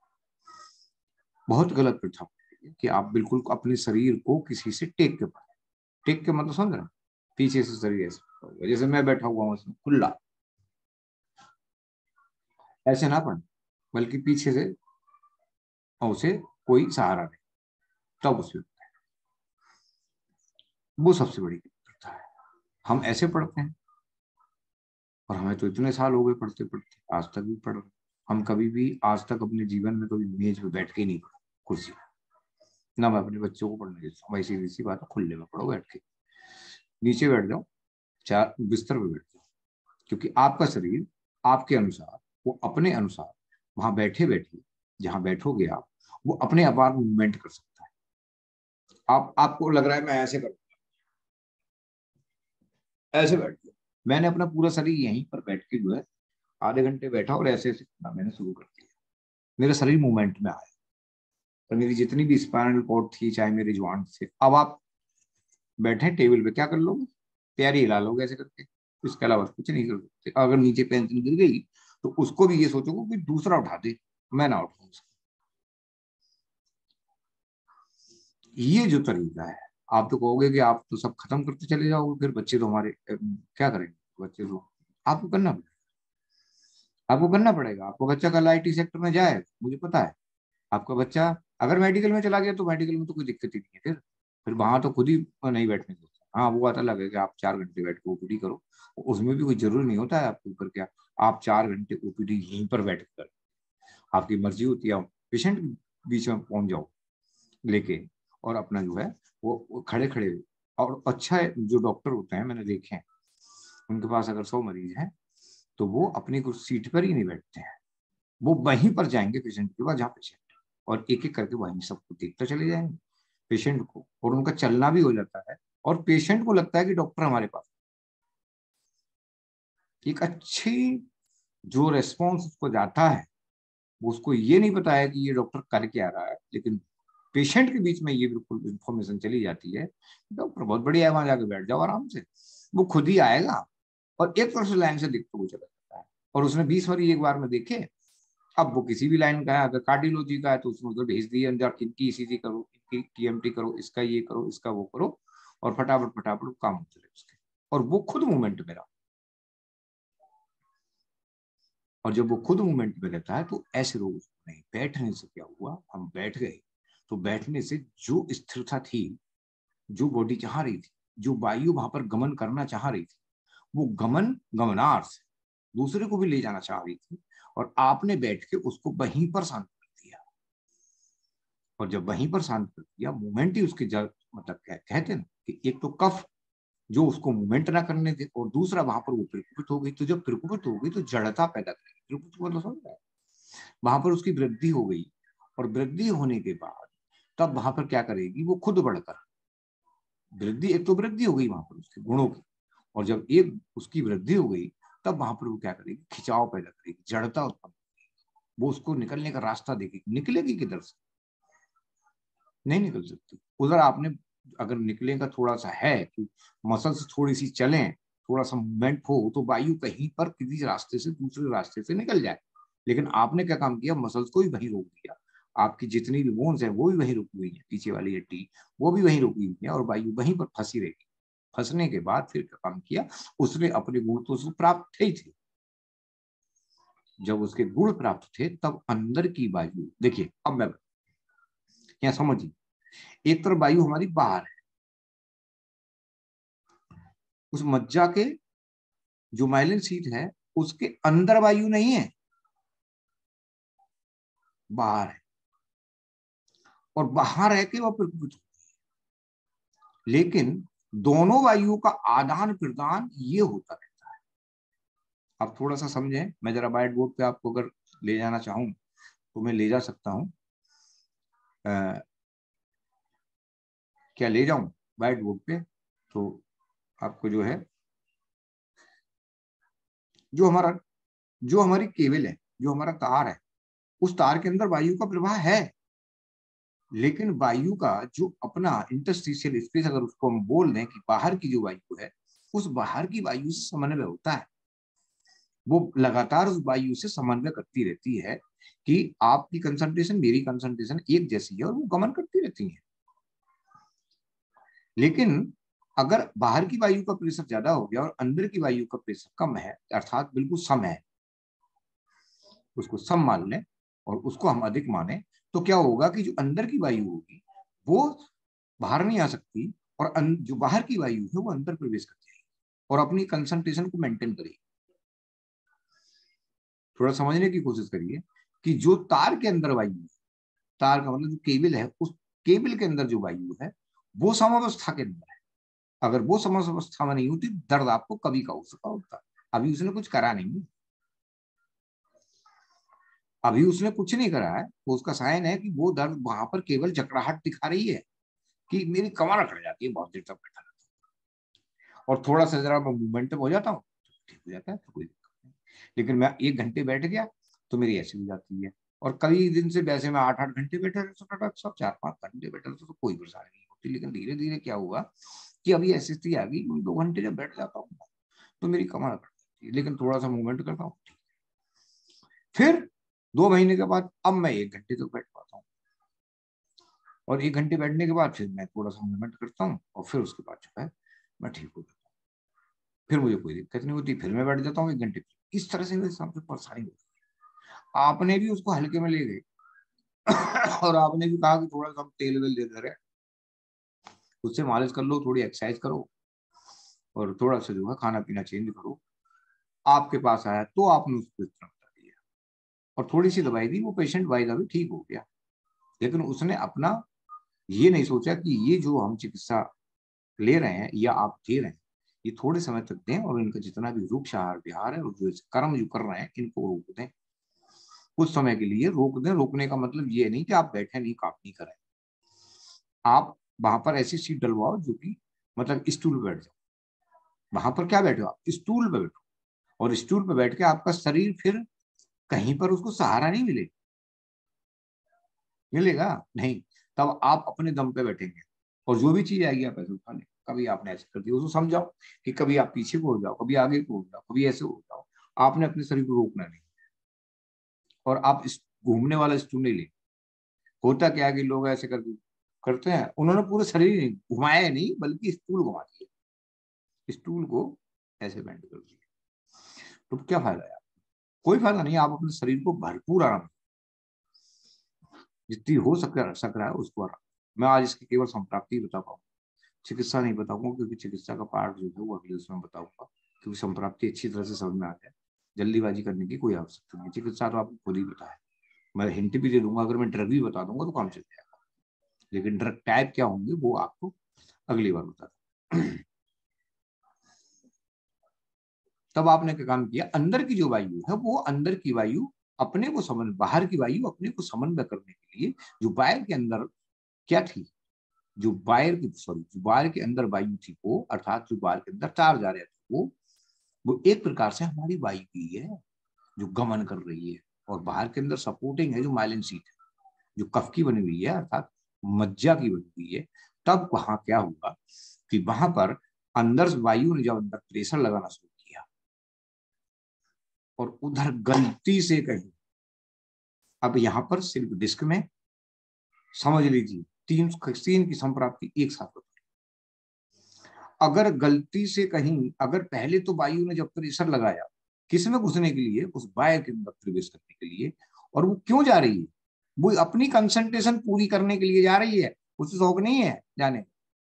S4: बहुत गलत प्रथा पड़ रही है कि आप बिल्कुल अपने शरीर को किसी से टेक के पढ़े। टेक के मतलब समझ रहे, पीछे से शरीर ऐसे, जैसे मैं बैठा हुआ हूँ इसमें खुला, ऐसे ना पढ़े, बल्कि पीछे से और उसे कोई सहारा नहीं, तब उसमें वो सबसे बड़ी प्रथा है। हम ऐसे पढ़ते हैं, और हमें तो इतने साल हो गए पढ़ते पढ़ते, आज तक भी पढ़ रहे। हम कभी भी आज तक अपने जीवन में कभी मेज पे बैठ के नहीं पढ़ा, कुर्सी पे। ना मैं अपने बच्चों को पढ़ने देता हूँ, वैसी सी बात है, खुले में पढ़ो बैठ के, नीचे बैठ जाओ, चार बिस्तर पे बैठ जाओ, क्योंकि आपका शरीर आपके अनुसार, वो अपने अनुसार वहां बैठे बैठे जहां बैठोगे आप, वो अपने आप मूवमेंट कर सकता है। आप आपको लग रहा है मैं ऐसे कर, ऐसे बैठ गया, मैंने अपना पूरा शरीर यहीं पर बैठ के जो है आधे घंटे बैठा और ऐसे ऐसे करना मैंने शुरू कर दिया। मेरा शरीर मूवमेंट में आया, और मेरी जितनी भी स्पाइनल कॉर्ड थी, चाहे मेरे ज्वाइंट थे, अब आप बैठे टेबल पे क्या कर लोगे, पैर ही हिला लोगे ऐसे करके, इसके अलावा कुछ नहीं कर सकते। अगर नीचे पेंसिल गिर गई तो उसको भी ये सोचोगे कि दूसरा उठा दे, मैं ना उठाऊं। ये जो तरीका है, आप तो कहोगे कि आप तो सब खत्म करते चले जाओगे, फिर बच्चे तो हमारे क्या करेंगे, बच्चे तो आपको करना पड़ेगा, आपको करना पड़ेगा। आपका बच्चा कल आईटी सेक्टर में जाए, मुझे पता है, आपका बच्चा अगर मेडिकल में चला गया तो मेडिकल में तो कोई दिक्कत ही नहीं है, फिर फिर वहां तो खुद ही नहीं बैठने देता। हाँ, वो बात अलग है कि आप चार घंटे बैठ के ओपीडी करो, उसमें भी कोई जरूरी नहीं होता है आपके ऊपर, क्या आप चार घंटे ओपीडी यहीं पर बैठ कर, आपकी मर्जी होती है, पेशेंट के बीच में पहुंच जाओ लेके, और अपना जो है वो, वो खड़े खड़े। और अच्छा है, जो डॉक्टर होते हैं मैंने देखे हैं, उनके पास अगर सौ मरीज हैं तो वो अपनी कुछ सीट पर ही नहीं बैठते हैं, वो वहीं पर जाएंगे पेशेंट के पास जहाँ पेशेंट है, और एक एक करके वहीं सबको देखते चले जाएंगे पेशेंट को, और उनका चलना भी हो जाता है, और पेशेंट को लगता है कि डॉक्टर हमारे पास। एक अच्छी जो रेस्पॉन्स उसको जाता है, वो उसको ये नहीं पता है कि ये डॉक्टर कर क्या रहा है, लेकिन पेशेंट के बीच में ये बिल्कुल इंफॉर्मेशन चली जाती है, डॉक्टर बहुत बढ़िया है, वहां जाके बैठ जाओ आराम से, वो खुद ही आएगा और एक तरफ से लाइन से देखते हुए चला जाता है। और उसने बीस मरीज एक बार में देखे, अब वो किसी भी लाइन का है, अगर कार्डियोलॉजी का है तो उसमें उधर भेज दिए, अंदर इनकी ईसीजी करो, इनकी टीएमटी करो, इसका ये करो, इसका वो करो, और फटाफट फटाफट काम हो चले उसके, और वो खुद मूवमेंट में रहा। और जब वो खुद मूवमेंट में रहता है तो ऐसे रोग नहीं। बैठने से क्या हुआ, हम बैठ गए तो बैठने से जो स्थिरता थी, जो बॉडी चाह रही थी, जो वायु वहां पर गमन करना चाह रही थी, वो गमन गमनार्थ से दूसरे को भी ले जाना चाह रही थी, और आपने बैठ के उसको वहीं पर शांत कर दिया। और जब वहीं पर शांत कर दिया, मूवमेंट ही उसके जड़, मतलब कह, कहते ना कि एक तो कफ जो उसको मूवमेंट ना करने दे, और दूसरा वहां पर वो प्रकुपित हो गई। तो जब प्रकुपित हो गई तो जड़ता पैदा करेगी, प्रकुपित मतलब समझ रहा है, वहां पर उसकी वृद्धि हो गई, और वृद्धि होने के बाद तब वहां पर क्या करेगी, वो खुद बढ़कर वृद्धि, एक तो वृद्धि हो गई वहां पर उसके गुणों की, और जब एक उसकी वृद्धि हो गई तब वहां पर वो क्या करेगी, खिंचाव पैदा करेगी, जड़ता उत्पन्न करेगी, वो उसको निकलने का रास्ता देगी। निकलेगी किधर से, नहीं निकल सकती उधर। आपने अगर निकलने का थोड़ा सा है कि मसल्स थोड़ी सी चलें, थोड़ा सा मूवमेंट हो, तो वायु कहीं पर किसी रास्ते से दूसरे रास्ते से निकल जाए। लेकिन आपने क्या काम किया, मसल्स को ही वहीं रोक दिया, आपकी जितनी भी बोन्स है वो भी वहीं रुकी हुई है, पीछे वाली हड्डी वो भी वहीं रुकी हुई है, और वायु वहीं पर फंसी रहेगी। फंसने के बाद फिर क्या काम किया, उसने अपने गुण तो उसको प्राप्त थे ही थे, जब उसके गुण प्राप्त थे तब अंदर की वायु, देखिए अब मैं यहाँ समझिए, एक तरफ वायु हमारी बाहर है, उस मज्जा के जो माइलिन सीट है उसके अंदर वायु नहीं है, बाहर है, और बाहर है कि वह प्रकुपित होती है। लेकिन दोनों वायु का आदान प्रदान ये होता रहता है। आप थोड़ा सा समझें, मैं जरा व्हाइट बोर्ड पे आपको अगर ले जाना चाहूं तो मैं ले जा सकता हूं, आ, क्या ले जाऊं व्हाइट बोर्ड पे, तो आपको जो है, जो हमारा जो हमारी केबल है, जो हमारा तार है, उस तार के अंदर वायु का प्रवाह है, लेकिन वायु का जो अपना इंटरस्टिशियल स्पेस, अगर उसको हम बोल दें कि बाहर की जो वायु है, उस बाहर की वायु से समन्वय होता है, वो लगातार उस वायु से समन्वय करती रहती है कि आपकी कंसंट्रेशन मेरी कंसंट्रेशन एक जैसी है, और वो गमन करती रहती है। लेकिन अगर बाहर की वायु का प्रेशर ज्यादा हो गया और अंदर की वायु का प्रेशर कम है, अर्थात बिल्कुल सम है, उसको सम मान लें और उसको हम अधिक माने, तो क्या होगा कि जो अंदर की वायु होगी वो बाहर नहीं आ सकती, और जो बाहर की वायु है वो अंदर प्रवेश कर जाएगी। और अपनी कंसंट्रेशन को मेंटेन करिए। थोड़ा समझने की कोशिश करिए कि जो तार के अंदर वायु है, तार का मतलब जो केबल है, उस केबल के अंदर जो वायु है वो समावस्था के अंदर है। अगर वो समावस्था में नहीं होती, दर्द आपको कभी का हो सका होता। अभी उसने कुछ करा नहीं, अभी उसने कुछ नहीं करा है, वो उसका साइन है कि वो दर्द वहां पर केवल जकड़ाहट दिखा रही है कि मेरी कमर अकड़ जाती है बहुत देर तक बैठा रहता हूं, और थोड़ा सा जरा मैं मूवमेंट हो जाता हूँ ठीक हो जाता है, तो कोई दिक्कत नहीं। लेकिन मैं एक घंटे बैठ गया तो मेरी ऐसी हो जाती है। और कई दिन से वैसे मैं आठ आठ घंटे बैठे रहता था, सब चार पांच घंटे बैठे रहता तो कोई परेशानी नहीं होती। लेकिन धीरे धीरे क्या हुआ कि अभी ऐसी स्थिति आ गई, दो घंटे जब बैठ जाता हूँ तो मेरी कमर अकड़ जाती है, लेकिन थोड़ा सा मूवमेंट करता हूँ। फिर दो महीने के बाद अब मैं एक घंटे तक बैठ पाता हूँ, और एक घंटे बैठने के बाद फिर मैं थोड़ा सा मूवमेंट करता हूँ, और फिर उसके बाद जो है मैं ठीक हो जाता हूँ। फिर मुझे कोई दिक्कत नहीं होती, फिर मैं बैठ जाता हूँ एक घंटे। इस तरह से मेरे सामने परेशानी होती है। आपने भी उसको हल्के में ले गए और आपने भी कहा कि थोड़ा सा तेल वेल दे दे रहे, उससे मालिश कर लो, थोड़ी एक्सरसाइज करो, और थोड़ा सा जो है खाना पीना चेंज करो। आपके पास आया तो आपने उसको इतना बता दिया और थोड़ी सी दवाई दी, वो पेशेंट बाई द वे ठीक हो गया। लेकिन उसने अपना ये नहीं सोचा कि ये जो हम चिकित्सा ले रहे हैं या आप दे रहे हैं, ये थोड़े समय तक दें, और इनका जितना भी रूप आहार विहार है और जो कर्म जो कर रहे हैं इनको रोक दें, कुछ समय के लिए रोक दें। रोकने का मतलब ये नहीं कि आप बैठे नहीं, काम नहीं करें। आप वहां पर ऐसी सीट डलवाओ जो कि मतलब स्टूल पर बैठ जाओ। वहां पर क्या बैठो आप, स्टूल पर बैठो, और स्टूल पर बैठ के आपका शरीर फिर कहीं पर उसको सहारा नहीं मिलेगा, मिलेगा नहीं। तब आप अपने दम पे बैठेंगे, और जो भी चीज आएगी आप ऐसे उठा लें। कभी आपने ऐसे कर दिया, उसको समझाओ कि कभी आप पीछे को हो जाओ, कभी आगे को हो जाओ, कभी ऐसे हो जाओ। आपने अपने शरीर को रोकना नहीं, और आप इस घूमने वाला स्टूल नहीं ले। होता क्या है कि लोग ऐसे कर करते हैं, उन्होंने पूरे शरीर नहीं घुमाया, नहीं बल्कि स्टूल घुमा दिया, स्टूल को ऐसे बेंड कर दिया। तो क्या फायदा है? कोई फायदा नहीं। आप अपने शरीर को भरपूर आराम, जितनी हो सक सक रहा है उसको आराम। मैं आज इसकी केवल संप्राप्ति बता पाऊंगा, चिकित्सा नहीं बताऊंगा, क्योंकि चिकित्सा का पार्ट जो है वो अगले उसमें बताऊंगा, क्योंकि संप्राप्ति अच्छी तरह से समझ में आ जाए। जल्दीबाजी करने की कोई आवश्यकता नहीं। चिकित्सा तो आपको खुद ही पता है, मैं हिंट भी दे दूंगा। अगर मैं ड्रग भी बता दूंगा तो काम चल जाएगा, लेकिन ड्रग टाइप क्या होंगे वो आपको अगली बार बता दूंगा। तब आपने क्या काम किया, अंदर की जो वायु है वो अंदर की वायु अपने को समन बाहर की वायु अपने को समन्वय करने के लिए जो बाहर के अंदर क्या थी, जो बाहर की सॉरी जो बाहर के अंदर वायु थी वो, अर्थात जो बाहर के अंदर तार जा रहे थे वो वो एक प्रकार से हमारी वायु की है जो गमन कर रही है। और बाहर के अंदर सपोर्टिंग है जो माइलिन सीट है, जो कफ की बनी हुई है, अर्थात मज्जा की बनी हुई है। तब वहां क्या हुआ कि वहां पर अंदर वायु ने जब अंदर प्रेशर लगाना शुरू किया, और उधर गलती से कहीं, अब यहां पर सिर्फ डिस्क में समझ लीजिए तीन तीन की संप्राप्ति एक साथ होती है। अगर गलती से कहीं, अगर पहले तो वायु ने जब प्रेशर लगाया किसमें घुसने के लिए, उस वायर के अंदर प्रवेश करने के लिए, और वो क्यों जा रही है, वो अपनी कंसंट्रेशन पूरी करने के लिए जा रही है। उसे शौक नहीं है जाने,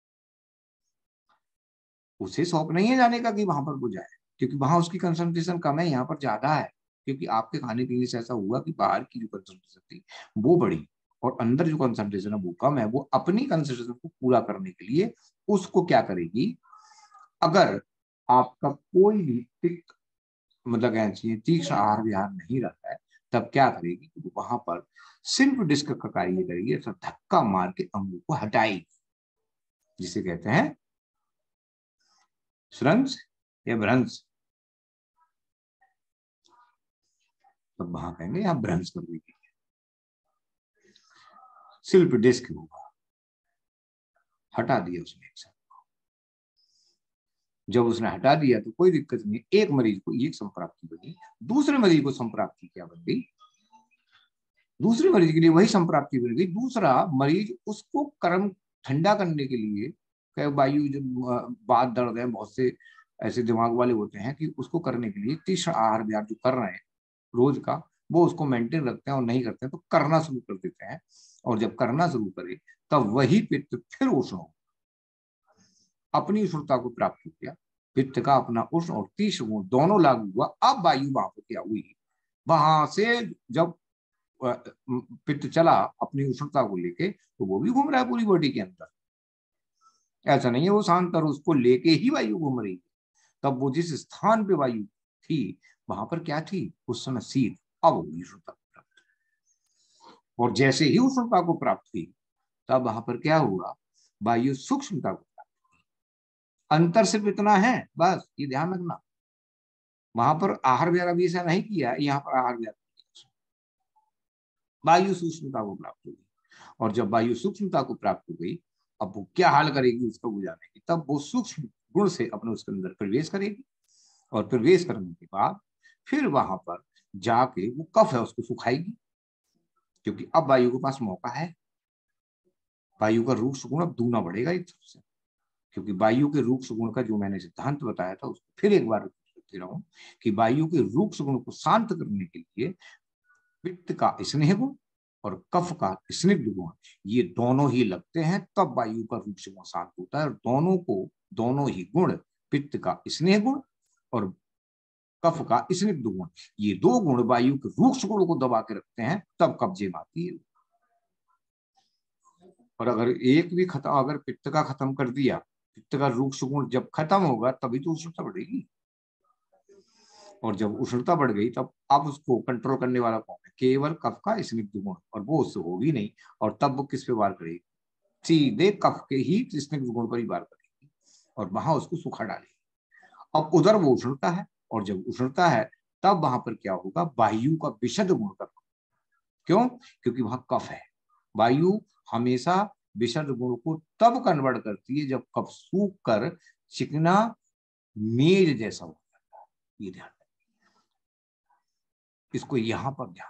S4: उसे शौक नहीं है जाने का कि वहां पर वो जाए, क्योंकि वहां उसकी कंसंट्रेशन कम है, यहाँ पर ज्यादा है। क्योंकि आपके खाने पीने से ऐसा हुआ कि बाहर की जो कंसंट्रेशन थी वो बढ़ी, और अंदर जो कंसंट्रेशन है वो कम है। वो अपनी कंसंट्रेशन को पूरा करने के लिए उसको क्या करेगी, अगर आपका कोई भी तिक मतलब ऐसी तीक्ष्ण आहार विहार नहीं रहता है, तब क्या करेगी, तो वहां पर सिर्फ डिस्क का कार्य करेगी, अर्थात धक्का मार के अंगों को हटाएगी, जिसे कहते हैं श्रंस या भ्रंश। तब वहां कहेंगे यहां भ्रंश कर देगी, सिर्फ डिस्क होगा, हटा दिया उसने एक साथ। जब उसने हटा दिया तो कोई दिक्कत नहीं, एक मरीज को एक संप्राप्ति बनी, दूसरे मरीज को संप्राप्ति क्या बन गई, दूसरे मरीज के लिए वही संप्राप्ति बन गई। दूसरा मरीज उसको कर्म ठंडा करने के लिए, वायु जो बात दर्द है, बहुत से ऐसे दिमाग वाले होते हैं कि उसको करने के लिए तीक्ष्ण आहार विहार जो कर रहे हैं रोज का, वो उसको मेंटेन रखते हैं, और नहीं करते हैं तो करना शुरू कर देते हैं। और जब करना शुरू करे तब वही पित्त फिर उष्ण हो, अपनी उष्णता को प्राप्त हो गया, पित्त का अपना उष्ण और तीक्ष्ण गुण दोनों लागू हुआ। अब वायु वहां पर क्या हुई, वहां से जब पित्त चला अपनी उष्णता को लेके, तो वो भी घूम रहा है पूरी बॉडी के अंदर। ऐसा नहीं है वो शांत और उसको लेके ही वायु घूम रही है। तब वो जिस स्थान पे वायु थी वहां पर क्या थी उस समय, शीत। अब वो उष्णता को प्राप्त, और जैसे ही उष्णता को प्राप्त हुई तब वहां पर क्या हुआ, वायु सूक्ष्मता को प्राप्त हुई। अंतर सिर्फ इतना है, बस ये ध्यान रखना। वहां पर आहार विहार भी ऐसा नहीं किया, यहाँ पर आहार विहार, वायु सूक्ष्मता को प्राप्त हुई। और जब वायु सूक्ष्मता को प्राप्त हो गई, अब वो क्या हाल करेगी उसको बुझाने की, तब वो सूक्ष्म गुण से अपने उसके अंदर प्रवेश करेगी, और प्रवेश करने के बाद फिर वहां पर जाके वो कफ है उसको सुखाएगी, क्योंकि अब वायु के पास मौका है। वायु का रूक्ष गुण अब दूना बढ़ेगा एक तरफ से, क्योंकि वायु के रूक्ष गुण का जो मैंने सिद्धांत बताया था उसको फिर एक बार बताते रहूं कि वायु के रूक्ष गुण को शांत करने के लिए पित्त का स्नेह गुण और कफ का स्निग्ध गुण, ये दोनों ही लगते हैं, तब वायु का रूक्ष गुण शांत होता है। और दोनों को, दोनों ही गुण, पित्त का स्नेह गुण और कफ का स्निग्ध गुण, ये दो गुण वायु के रूक्ष गुण को दबा के रखते हैं, तब कब्जे में आती है। और अगर एक भी खत्म, अगर पित्त का खत्म कर दिया, पित्त का रूक्ष गुण जब खत्म होगा तभी तो उष्णता बढ़ेगी। और जब उष्णता बढ़ गई तब अब उसको कंट्रोल करने वाला कौन है, केवल कफ का स्निग्ध गुण, और वो उससे हो भी नहीं। और तब वो किस पे वार करेगी, सीधे कफ के ही स्निग्ध गुण पर ही वार करेगी, और वहां उसको सुखा डालेगी। अब उधर वो उष्णता है, और जब उष्णता है तब वहां पर क्या होगा, वायु का विशद गुण कर, क्यों, क्योंकि वहां कफ है। वायु हमेशा विशद गुण को तब कन्वर्ट करती है जब कफ सूख कर चिकना मेज जैसा हो जाता है। ये ध्यान, इसको यहां पर ध्यान,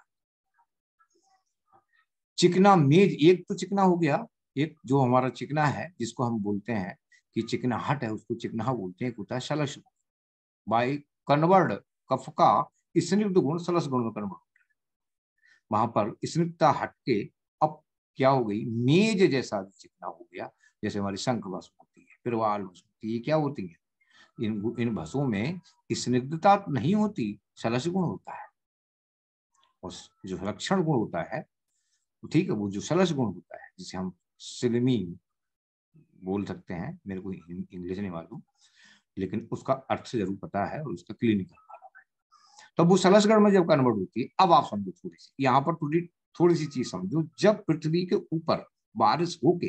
S4: चिकना मेज, एक तो चिकना हो गया, एक जो हमारा चिकना है जिसको हम बोलते हैं कि चिकनाहट है, उसको चिकना बोलते हैं। एक होता है सलस गुण, बाय कन्वर्ट कफ का स्निग्ध गुण सलस गुण में कन्वर्ट होता है। वहां पर स्निग्धता हट के अब क्या हो गई, मेज जैसा चिकना हो गया। जैसे हमारी शंख भस्म होती है, पिरवाल भस्म होती है, ये क्या होती है, इन इन भस्मों में स्निग्धता नहीं होती, सलस गुण होता है। और जो लक्षण गुण होता है, ठीक है, वो जो सलस गुण होता है, जिसे हम सिलमी बोल सकते हैं, मेरे को इंग्लिश नहीं मालूम, लेकिन उसका अर्थ जरूर पता है और उसका क्लिनिकल मालूम है। तो वो सलसगढ़ में जब कन्वर्ट होती है, अब आप समझो थोड़ी सी, यहाँ पर थोड़ी थोड़ी सी चीज समझो। जब पृथ्वी के ऊपर बारिश होके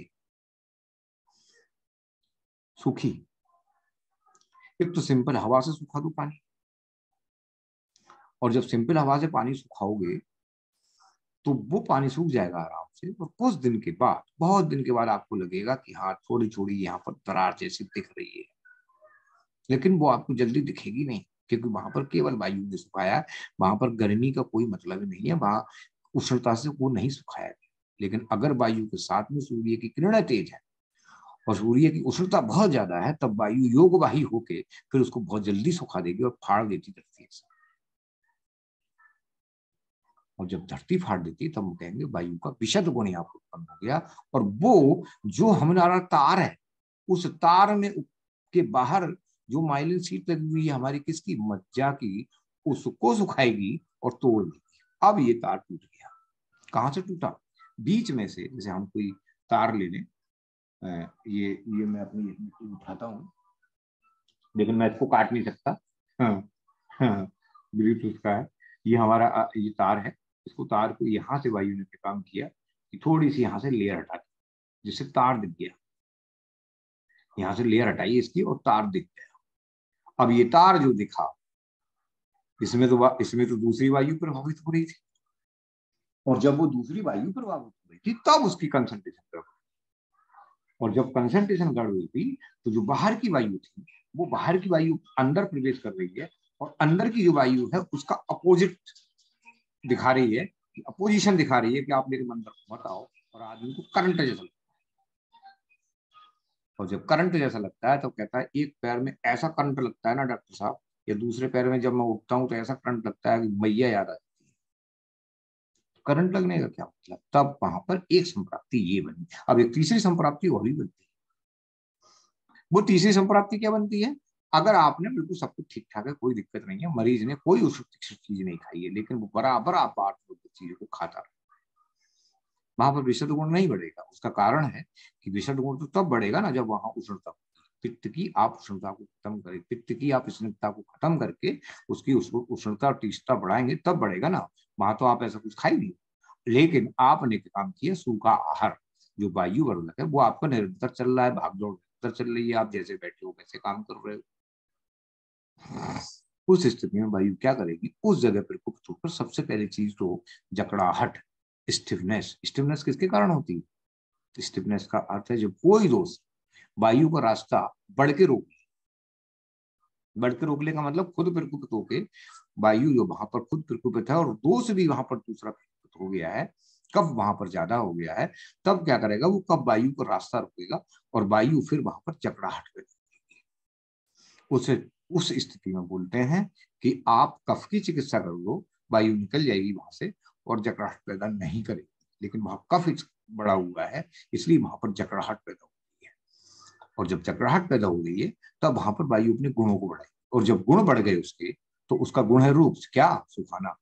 S4: सूखी, एक तो सिंपल हवा से सूखा दो पानी, और जब सिंपल हवा से पानी सुखाओगे तो वो पानी सूख जाएगा आराम से, और कुछ दिन के बाद, बहुत दिन के बाद आपको लगेगा कि हाँ थोड़ी थोड़ी यहाँ पर दरार जैसी दिख रही है, लेकिन वो आपको जल्दी दिखेगी नहीं, क्योंकि वहां पर केवल वायु ने सुखाया है। वहां पर गर्मी का कोई मतलब नहीं है, वहां उष्णता से वो नहीं सुखाया गया। लेकिन अगर वायु के साथ में सूर्य की किरणें तेज है और सूर्य की उष्णता बहुत ज्यादा है, तब वायु योगवाही होके फिर उसको बहुत जल्दी सुखा देगी और फाड़ देती धरती से। और जब धरती फाड़ देती तब हम कहेंगे वायु का विशद गुण यहाँ पर उत्पन्न हो गया। और वो जो हमारा तार है, उस तार में के बाहर जो माइलिन शीट लगी हुई है हमारी, किसकी, मज्जा की, उसको सुखाएगी और तोड़ देगी। अब ये तार टूट गया। कहां से टूटा, बीच में से। जैसे हम कोई तार ले लें, ये ये मैं अपनी मिट्टी उठाता हूँ, लेकिन मैं इसको काट नहीं सकता, हाँ हाँ ब्लूटूथ का है ये हमारा, ये तार है। इसको तार को यहाँ से वायु ने काम किया कि थोड़ी सी यहाँ से लेयर हटा दी, जिससे तार दिख गया। यहाँ से लेयर हटाई इसकी और तार दिख गया। अब ये तार जो दिखा, इसमें तो इसमें तो दूसरी वायु प्रभावित हो रही थी, और जब वो दूसरी वायु प्रभावित हो रही थी तब उसकी कंसंट्रेशन गड़ गई। और जब कंसंट्रेशन गड़ गई थी तो जो बाहर की वायु थी, वो बाहर की वायु अंदर प्रवेश कर रही है, और अंदर की जो वायु है उसका अपोजिट दिखा रही है, अपोजिशन दिखा रही है कि आप मेरे अंदर मत आओ। और आदमी को करंट जैसा लगता है, और जब करंट जैसा लगता है तो कहता है एक पैर में ऐसा करंट लगता है ना डॉक्टर साहब, या दूसरे पैर में जब मैं उठता हूँ तो ऐसा करंट लगता है कि मैया याद आ जाती है। करंट लगने का क्या मतलब, तब वहां पर एक संप्राप्ति ये बनी। अब एक तीसरी संप्राप्ति और भी बनती है। वो तीसरी संप्राप्ति क्या बनती है, अगर आपने बिल्कुल सब कुछ ठीक ठाक है, कोई दिक्कत नहीं है, मरीज ने कोई उस चीज नहीं खाई है, लेकिन वो बराबर आप बात चीजों को खाता रहे, वहां पर विशुद्ध गुण नहीं बढ़ेगा। उसका कारण है कि विशुद्ध गुण तो तब बढ़ेगा ना जब वहां उष्णता होगी। पित्त की आप उष्णता को खत्म करें, पित्त की आप स्निग्धता को खत्म करके उसकी उष्णता और तीक्ष्णता बढ़ाएंगे, तब बढ़ेगा ना। वहां तो आप ऐसा कुछ खाई नहीं, लेकिन आपने काम किया सूखा आहार, जो वायु वर्धक है वो आपका निरंतर चल रहा है, भागदौड़ निरंतर चल रही है, आप जैसे बैठे हो वैसे काम कर रहे हो। उस स्थिति में वायु क्या करेगी, उस जगह पर कुछ होकर सबसे पहली चीज तो जकड़ाहट, स्टिफनेस। स्टिफनेस किसके कारण होती है? स्टिफनेस का अर्थ है जब कोई दोष वायु का रास्ता बढ़ के रोक ले। बढ़ के रोकने का मतलब खुद प्रकुपित होके वायु जो वहां पर खुद प्रकुपित है और दोष भी वहां पर दूसरा प्रकुपित हो गया है, कब वहां पर ज्यादा हो गया है, तब क्या करेगा वो, कब वायु का रास्ता रोकेगा और वायु फिर वहां पर जकड़ाहट करेगी। उसे उस स्थिति में बोलते हैं कि आप कफ की चिकित्सा कर लो, वायु निकल जाएगी वहां से और जकड़ाहट पैदा नहीं करेगी। लेकिन वहां कफ बड़ा हुआ है इसलिए वहां पर जकड़ाहट पैदा हो गई है, और जब जकड़ाहट पैदा हो गई है तब वहां पर वायु अपने गुणों को बढ़ाएगी, और जब गुण बढ़ गए उसके तो उसका गुण है रूप, क्या? सुखाना।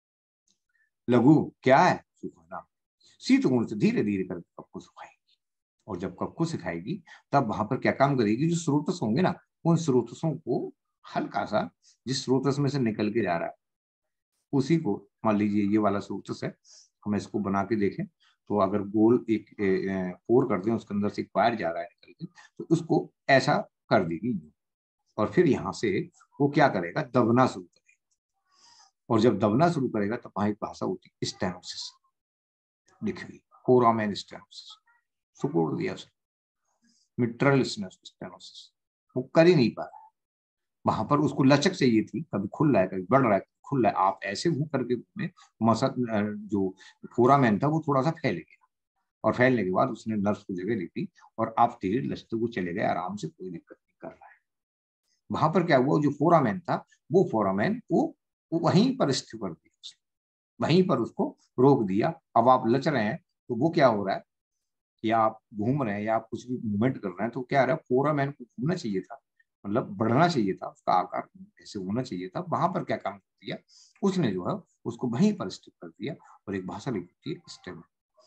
S4: लघु क्या है? सुखाना। शीत गुण से धीरे धीरे करके कफ को सुखाएगी, और जब कफ को सिखाएगी तब वहां पर क्या काम करेगी, जो स्रोतस होंगे ना, उन स्रोतसों को हल्का सा, जिस स्रोतस में से निकल के जा रहा है उसी को, मान लीजिए ये वाला स्रोतस है, हम इसको बना के देखें तो अगर गोल एक पोर कर दें, उसके अंदर से एक वायर जा रहा है निकल के, तो उसको ऐसा कर देगी और फिर यहाँ से वो क्या करेगा, दबना शुरू करेगा। और जब दबना शुरू करेगा तब वहां एक भाषा होती है स्टेनोसिस, लिख हुई फोरामेन स्टेनोसिस, सुकोड़ दिया उसने, मिट्रल स्टेनोसिस, वो कर ही नहीं पा रहा है। वहां पर उसको लचक चाहिए थी, कभी खुल रहा है कभी बढ़ रहा है, खुल रहा है, आप ऐसे मुंह करके में मसल जो फोरामेन था वो थोड़ा सा फैल गया, और फैलने के बाद उसने नर्व को जगह ली थी और आप धीरे लचते हुए चले गए आराम से, कोई दिक्कत नहीं कर रहा है। वहां पर क्या हुआ, जो फोरामेन था वो फोरामेन वो, वो वहीं पर स्थिर कर दिया उसने, वहीं पर उसको रोक दिया। अब आप लच रहे हैं तो वो क्या हो रहा है, या आप घूम रहे हैं या आप कुछ भी मूवमेंट कर रहे हैं तो क्या रहा है, फोरामेन को घूमना चाहिए था, मतलब बढ़ना चाहिए था, उसका आकार ऐसे होना चाहिए था। वहां पर क्या काम कर दिया उसने, जो है उसको वहीं पर स्टिक कर दिया, और एक भाषा लिखी है स्टेनो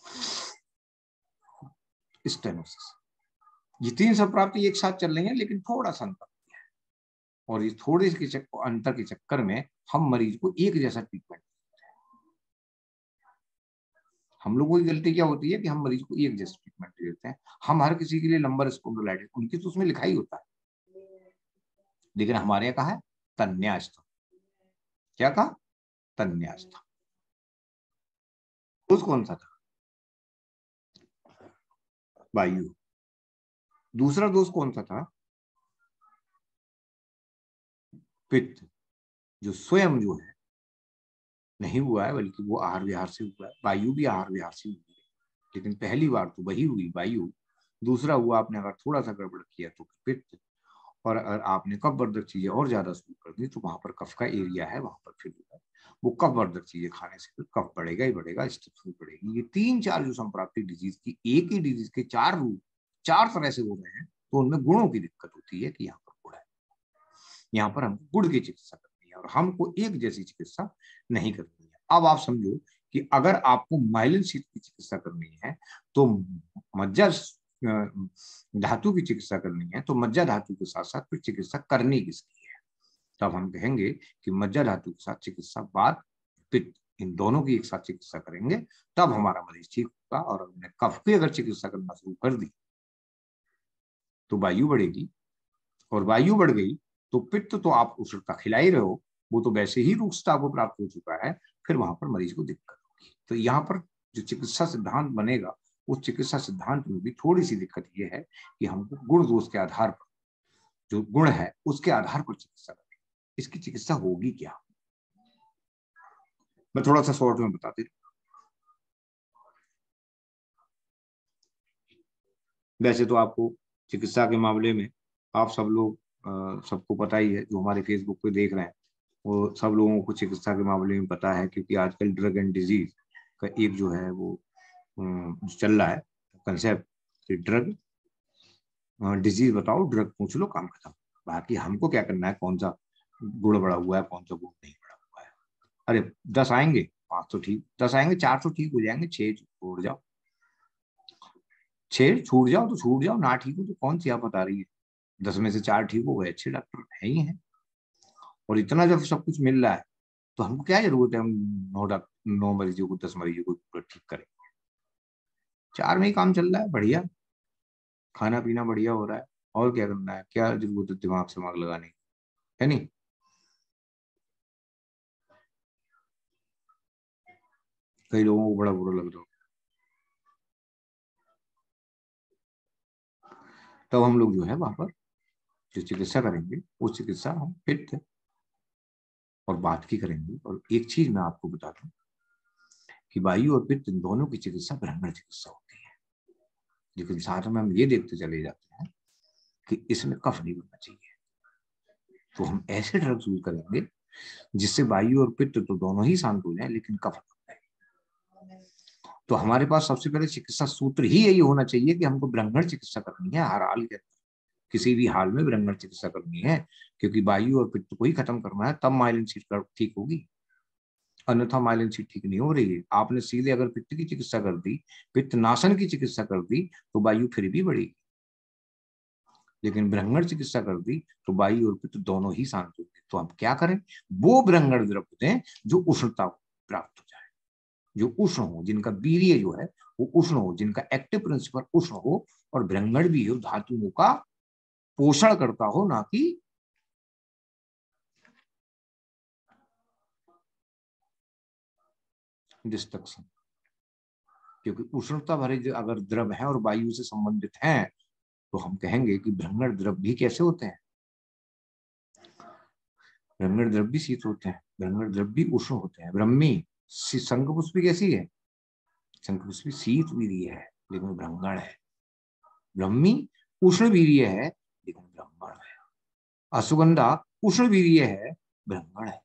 S4: स्टेनोसिस। ये तीन सब प्राप्ति एक साथ चल रही है, लेकिन थोड़ा सा अंतर है, और इस थोड़े के चक्कर अंतर के चक्कर में हम मरीज को एक जैसा ट्रीटमेंट देते हैं। हम लोगों की गलती क्या होती है कि हम मरीज को एक जैसा ट्रीटमेंट देते हैं। हम हर किसी के लिए लंबर स्पॉन्डिलाइटिस, उनकी तो उसमें लिखा ही होता है, लेकिन हमारे यहाँ कहा है तन्यास्थ। क्या कहा? तन्यास्थ। दोष कौन सा था? वायु। दूसरा दोष कौन सा था? पित्त, जो स्वयं जो है नहीं हुआ है, बल्कि वो आहार विहार से हुआ है। वायु भी आहार विहार से हुई है, लेकिन पहली बार तो वही हुई वायु, दूसरा हुआ आपने अगर थोड़ा सा गड़बड़ किया तो पित्त, और अगर आपने कफवर्धक चीजें और ज्यादा शुरू कर दी तो वहां पर कफ का एरिया है, वहां पर फिर वो कफवर्धक चीजें खाने से फिर कफ बढ़ेगा ही बढ़ेगा, स्टिफनेस बढ़ेगी। ये तीन चार जो संप्राप्ति डिजीज की, एक ही डिजीज के चार रूप चार तरह से हो रहे हैं, तो उनमें गुणों की दिक्कत होती है कि यहाँ पर गुण है, यहाँ पर हमको गुण की चिकित्सा करनी है और हमको एक जैसी चिकित्सा नहीं करनी है। अब आप समझो कि अगर आपको माइलिन शीत की चिकित्सा करनी है तो मज्जा धातु की चिकित्सा करनी है, तो मज्जा धातु के साथ साथ फिर चिकित्सा करनी किसकी है? तब हम कहेंगे कि मज्जा धातु के साथ चिकित्सा वात पित्त, इन दोनों की एक साथ चिकित्सा करेंगे, तब हमारा मरीज ठीक होगा। और हमने कफ की अगर चिकित्सा करना शुरू कर दी तो वायु बढ़ेगी, और वायु बढ़ गई तो पित्त तो आप उष्णता खिला ही रहे हो, वो तो वैसे ही रुक्षता को प्राप्त हो चुका है, फिर वहां पर मरीज को दिक्कत होगी। तो यहाँ पर जो चिकित्सा सिद्धांत बनेगा, उस चिकित्सा सिद्धांत में भी थोड़ी सी दिक्कत ये है कि हमको गुण दोष के आधार पर, जो गुण है उसके आधार पर चिकित्सा करें। इसकी चिकित्सा होगी क्या, मैं थोड़ा सा शॉर्ट में बताते हूँ। वैसे तो आपको चिकित्सा के मामले में आप सब लोग सबको पता ही है, जो हमारे फेसबुक पे देख रहे हैं वो सब लोगों को चिकित्सा के मामले में पता है, क्योंकि आजकल ड्रग एंड डिजीज का एक जो है वो चल रहा है कंसेप्ट, ड्रग डिजीज बताओ ड्रग पूछ लो काम खत्म। बाकी हमको क्या करना है, कौन सा गुड़ बढ़ा हुआ है, कौन सा गुड़ नहीं बढ़ा हुआ है। अरे दस आएंगे, पांच तो ठीक, दस आएंगे, चार तो ठीक हो जाएंगे, छह छोड़ जाओ, छह छूट जाओ तो छूट जाओ, ना ठीक हो तो कौन सी आप बता रही है, दस में से चार ठीक हो गए, अच्छे डॉक्टर है ही हैं। और इतना जब सब कुछ मिल रहा है तो हमको क्या जरूरत है हम नौ डॉक्टर नौ मरीजों को दस मरीजों को पूरा ठीक करें। चार में ही काम चल रहा है, बढ़िया, खाना पीना बढ़िया हो रहा है, और क्या करना है, क्या जरूरत है दिमाग से दिमाग लगाने की, है नहीं। कई लोगों को बड़ा बुरा लग रहा हो, तब हम लोग जो है वहां पर जो चिकित्सा करेंगे वो चिकित्सा हम पित्त और वात की करेंगे। और एक चीज मैं आपको बता दूं कि वायु और पित्त दोनों की चिकित्सा ब्राह्मण चिकित्सा होती है, लेकिन साथ में हम ये देखते चले जाते हैं कि इसमें कफ नहीं बनना चाहिए, तो हम ऐसे ड्रग्स यूज करेंगे जिससे वायु और पित्त तो दोनों ही शांत हो जाए लेकिन कफ न जाए। तो हमारे पास सबसे पहले चिकित्सा सूत्र ही यही होना चाहिए कि हमको ब्राह्मण चिकित्सा करनी है, हर हाल के किसी भी हाल में ब्राह्मण चिकित्सा करनी है, क्योंकि वायु और पित्त को ही खत्म करना है, तब माइलिन सीट ठीक होगी, अन्यथा माइलिन सीट ठीक नहीं हो रही है। आपने सीधे अगर पित्त की चिकित्सा कर दी, पित्त नाशन की चिकित्सा कर दी तो वायु फिर भी बढ़ेगी, लेकिन ब्राह्मण चिकित्सा कर दी तो वायु और पित्त दोनों ही शांत होंगे। तो हम क्या करें, वो ब्राह्मण द्रव्य दें जो उष्णता प्राप्त हो जाए, जो उष्ण हो, जिनका वीर्य जो है वो उष्ण हो, जिनका एक्टिव प्रिंसिपल उष्ण हो, और ब्राह्मण भी हो, धातुओं का पोषण करता हो, ना कि डिस्ट्रक्शन। क्योंकि उष्णता भरे अगर द्रव है और वायु से संबंधित हैं तो हम कहेंगे कि ब्राह्मण द्रव भी कैसे होते हैं, ब्राह्मण द्रव भी शीत होते हैं, ब्राह्मण द्रव भी उष्ण होते हैं। ब्रह्मी शंखपुष्पी कैसी है, शंखपुष्पी शीत वीर्य है लेकिन ब्राह्मण है, ब्रह्मी उष्ण वीर्य है लेकिन ब्राह्मण है, अश्वगंधा उष्ण वीर्य है, ब्राह्मण है,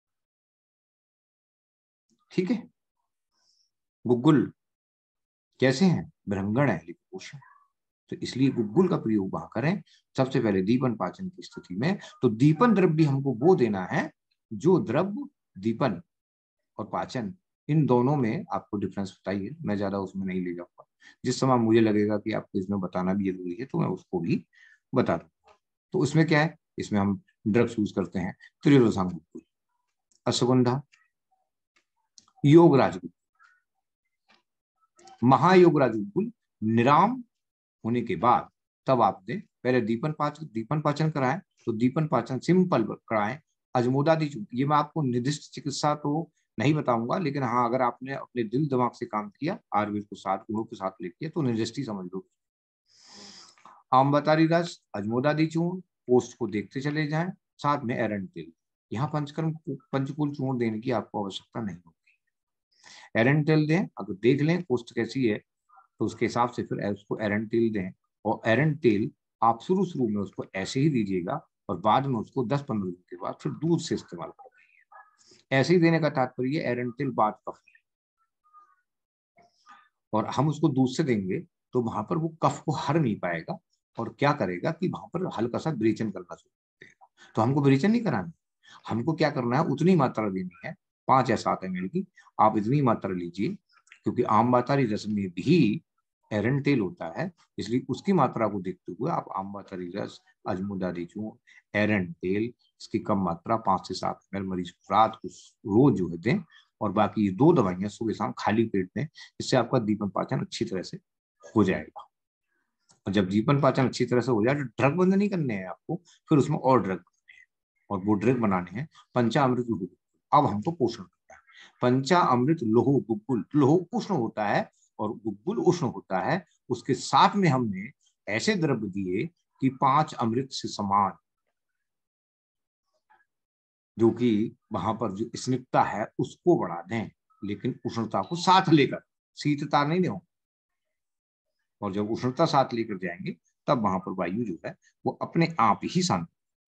S4: ठीक है। गुग्गुल कैसे हैं, ब्राह्मण है लेकिन उष्ण है, तो इसलिए गुग्गुल का प्रयोग वहां करें सबसे पहले दीपन पाचन की स्थिति में। तो दीपन द्रव्य भी हमको वो देना है जो द्रव्य दीपन और पाचन इन दोनों में आपको डिफरेंस बताइए, मैं ज्यादा उसमें नहीं ले जाऊंगा, जिस समय मुझे लगेगा कि आपको इसमें बताना भी जरूरी है तो मैं उसको भी बता दूंगा। तो इसमें क्या है, इसमें हम ड्रग्स यूज करते हैं त्रिलोसांग गुग्गुल, अश्वगंधा, योगराज गुग्गुल, महायोगराज गुग्गुल निराम होने के बाद तब आप दें, पहले दीपन पाचन दीपन पाचन कराएं तो दीपन पाचन सिंपल कराएं, अजमोदादी, ये मैं आपको निर्दिष्ट चिकित्सा तो नहीं बताऊंगा, लेकिन हाँ अगर आपने अपने दिल दिमाग से काम किया, आयुर्वेद को सात गुणों के साथ लेके तो निर्दिष्ट ही समझ लो। आमबतारी रस, अजमोदादी चूर्ण, पोस्ट को देखते चले जाएं, साथ में एरंड तेल। यहाँ पंचकर्म पंचकूल चूर्ण देने की आपको आवश्यकता नहीं होगी, एरंड तेल दें, अगर देख लें पोस्ट कैसी है तो उसके हिसाब से फिर उसको एरंड तेल दें। और एरंड तेल आप शुरू शुरू में उसको ऐसे ही दीजिएगा और बाद में उसको दस पंद्रह दिन के बाद फिर दूध से इस्तेमाल करेंगे। ऐसे ही देने का तात्पर्य एरंड तेल बाद कफ है, और हम उसको दूध से देंगे तो वहां पर वो कफ को हर नहीं पाएगा और क्या करेगा कि वहां पर हल्का सा विरेचन करना शुरू कर देगा। तो हमको विरेचन नहीं कराना, हमको क्या करना है, उतनी मात्रा देनी है, पांच या सात एम एल की आप इतनी मात्रा लीजिए, क्योंकि आम बातारी रस में भी एरंड तेल होता है, इसलिए उसकी मात्रा को देखते हुए आप आम बातारी रस, अजमोदादी चूर्ण, एरंड तेल, इसकी कम मात्रा पांच से सात एम एल मरीज को रात को रोज जो है दें, और बाकी ये दो दवाइयां सुबह शाम खाली पेट दें, इससे आपका दीपन पाचन अच्छी तरह से हो जाएगा। और जब दीपन पाचन अच्छी तरह से हो जाए तो ड्रग बंद नहीं करने हैं आपको, फिर उसमें और ड्रग बनाने हैं, और वो ड्रग बनाने हैं पंचामृत लोह। अब हमको पोषण करना है, पंचामृत लोह गुग्गुल, लोह उष्ण होता है और गुग्गुल उष्ण होता है, उसके साथ में हमने ऐसे द्रव्य दिए कि पांच अमृत से समान, जो कि वहां पर जो स्निग्धता है उसको बढ़ा दें, लेकिन उष्णता को साथ लेकर, शीतता नहीं दो। और जब उष्णता साथ लेकर जाएंगे तब वहां पर वायु जो है वो अपने आप ही शांत,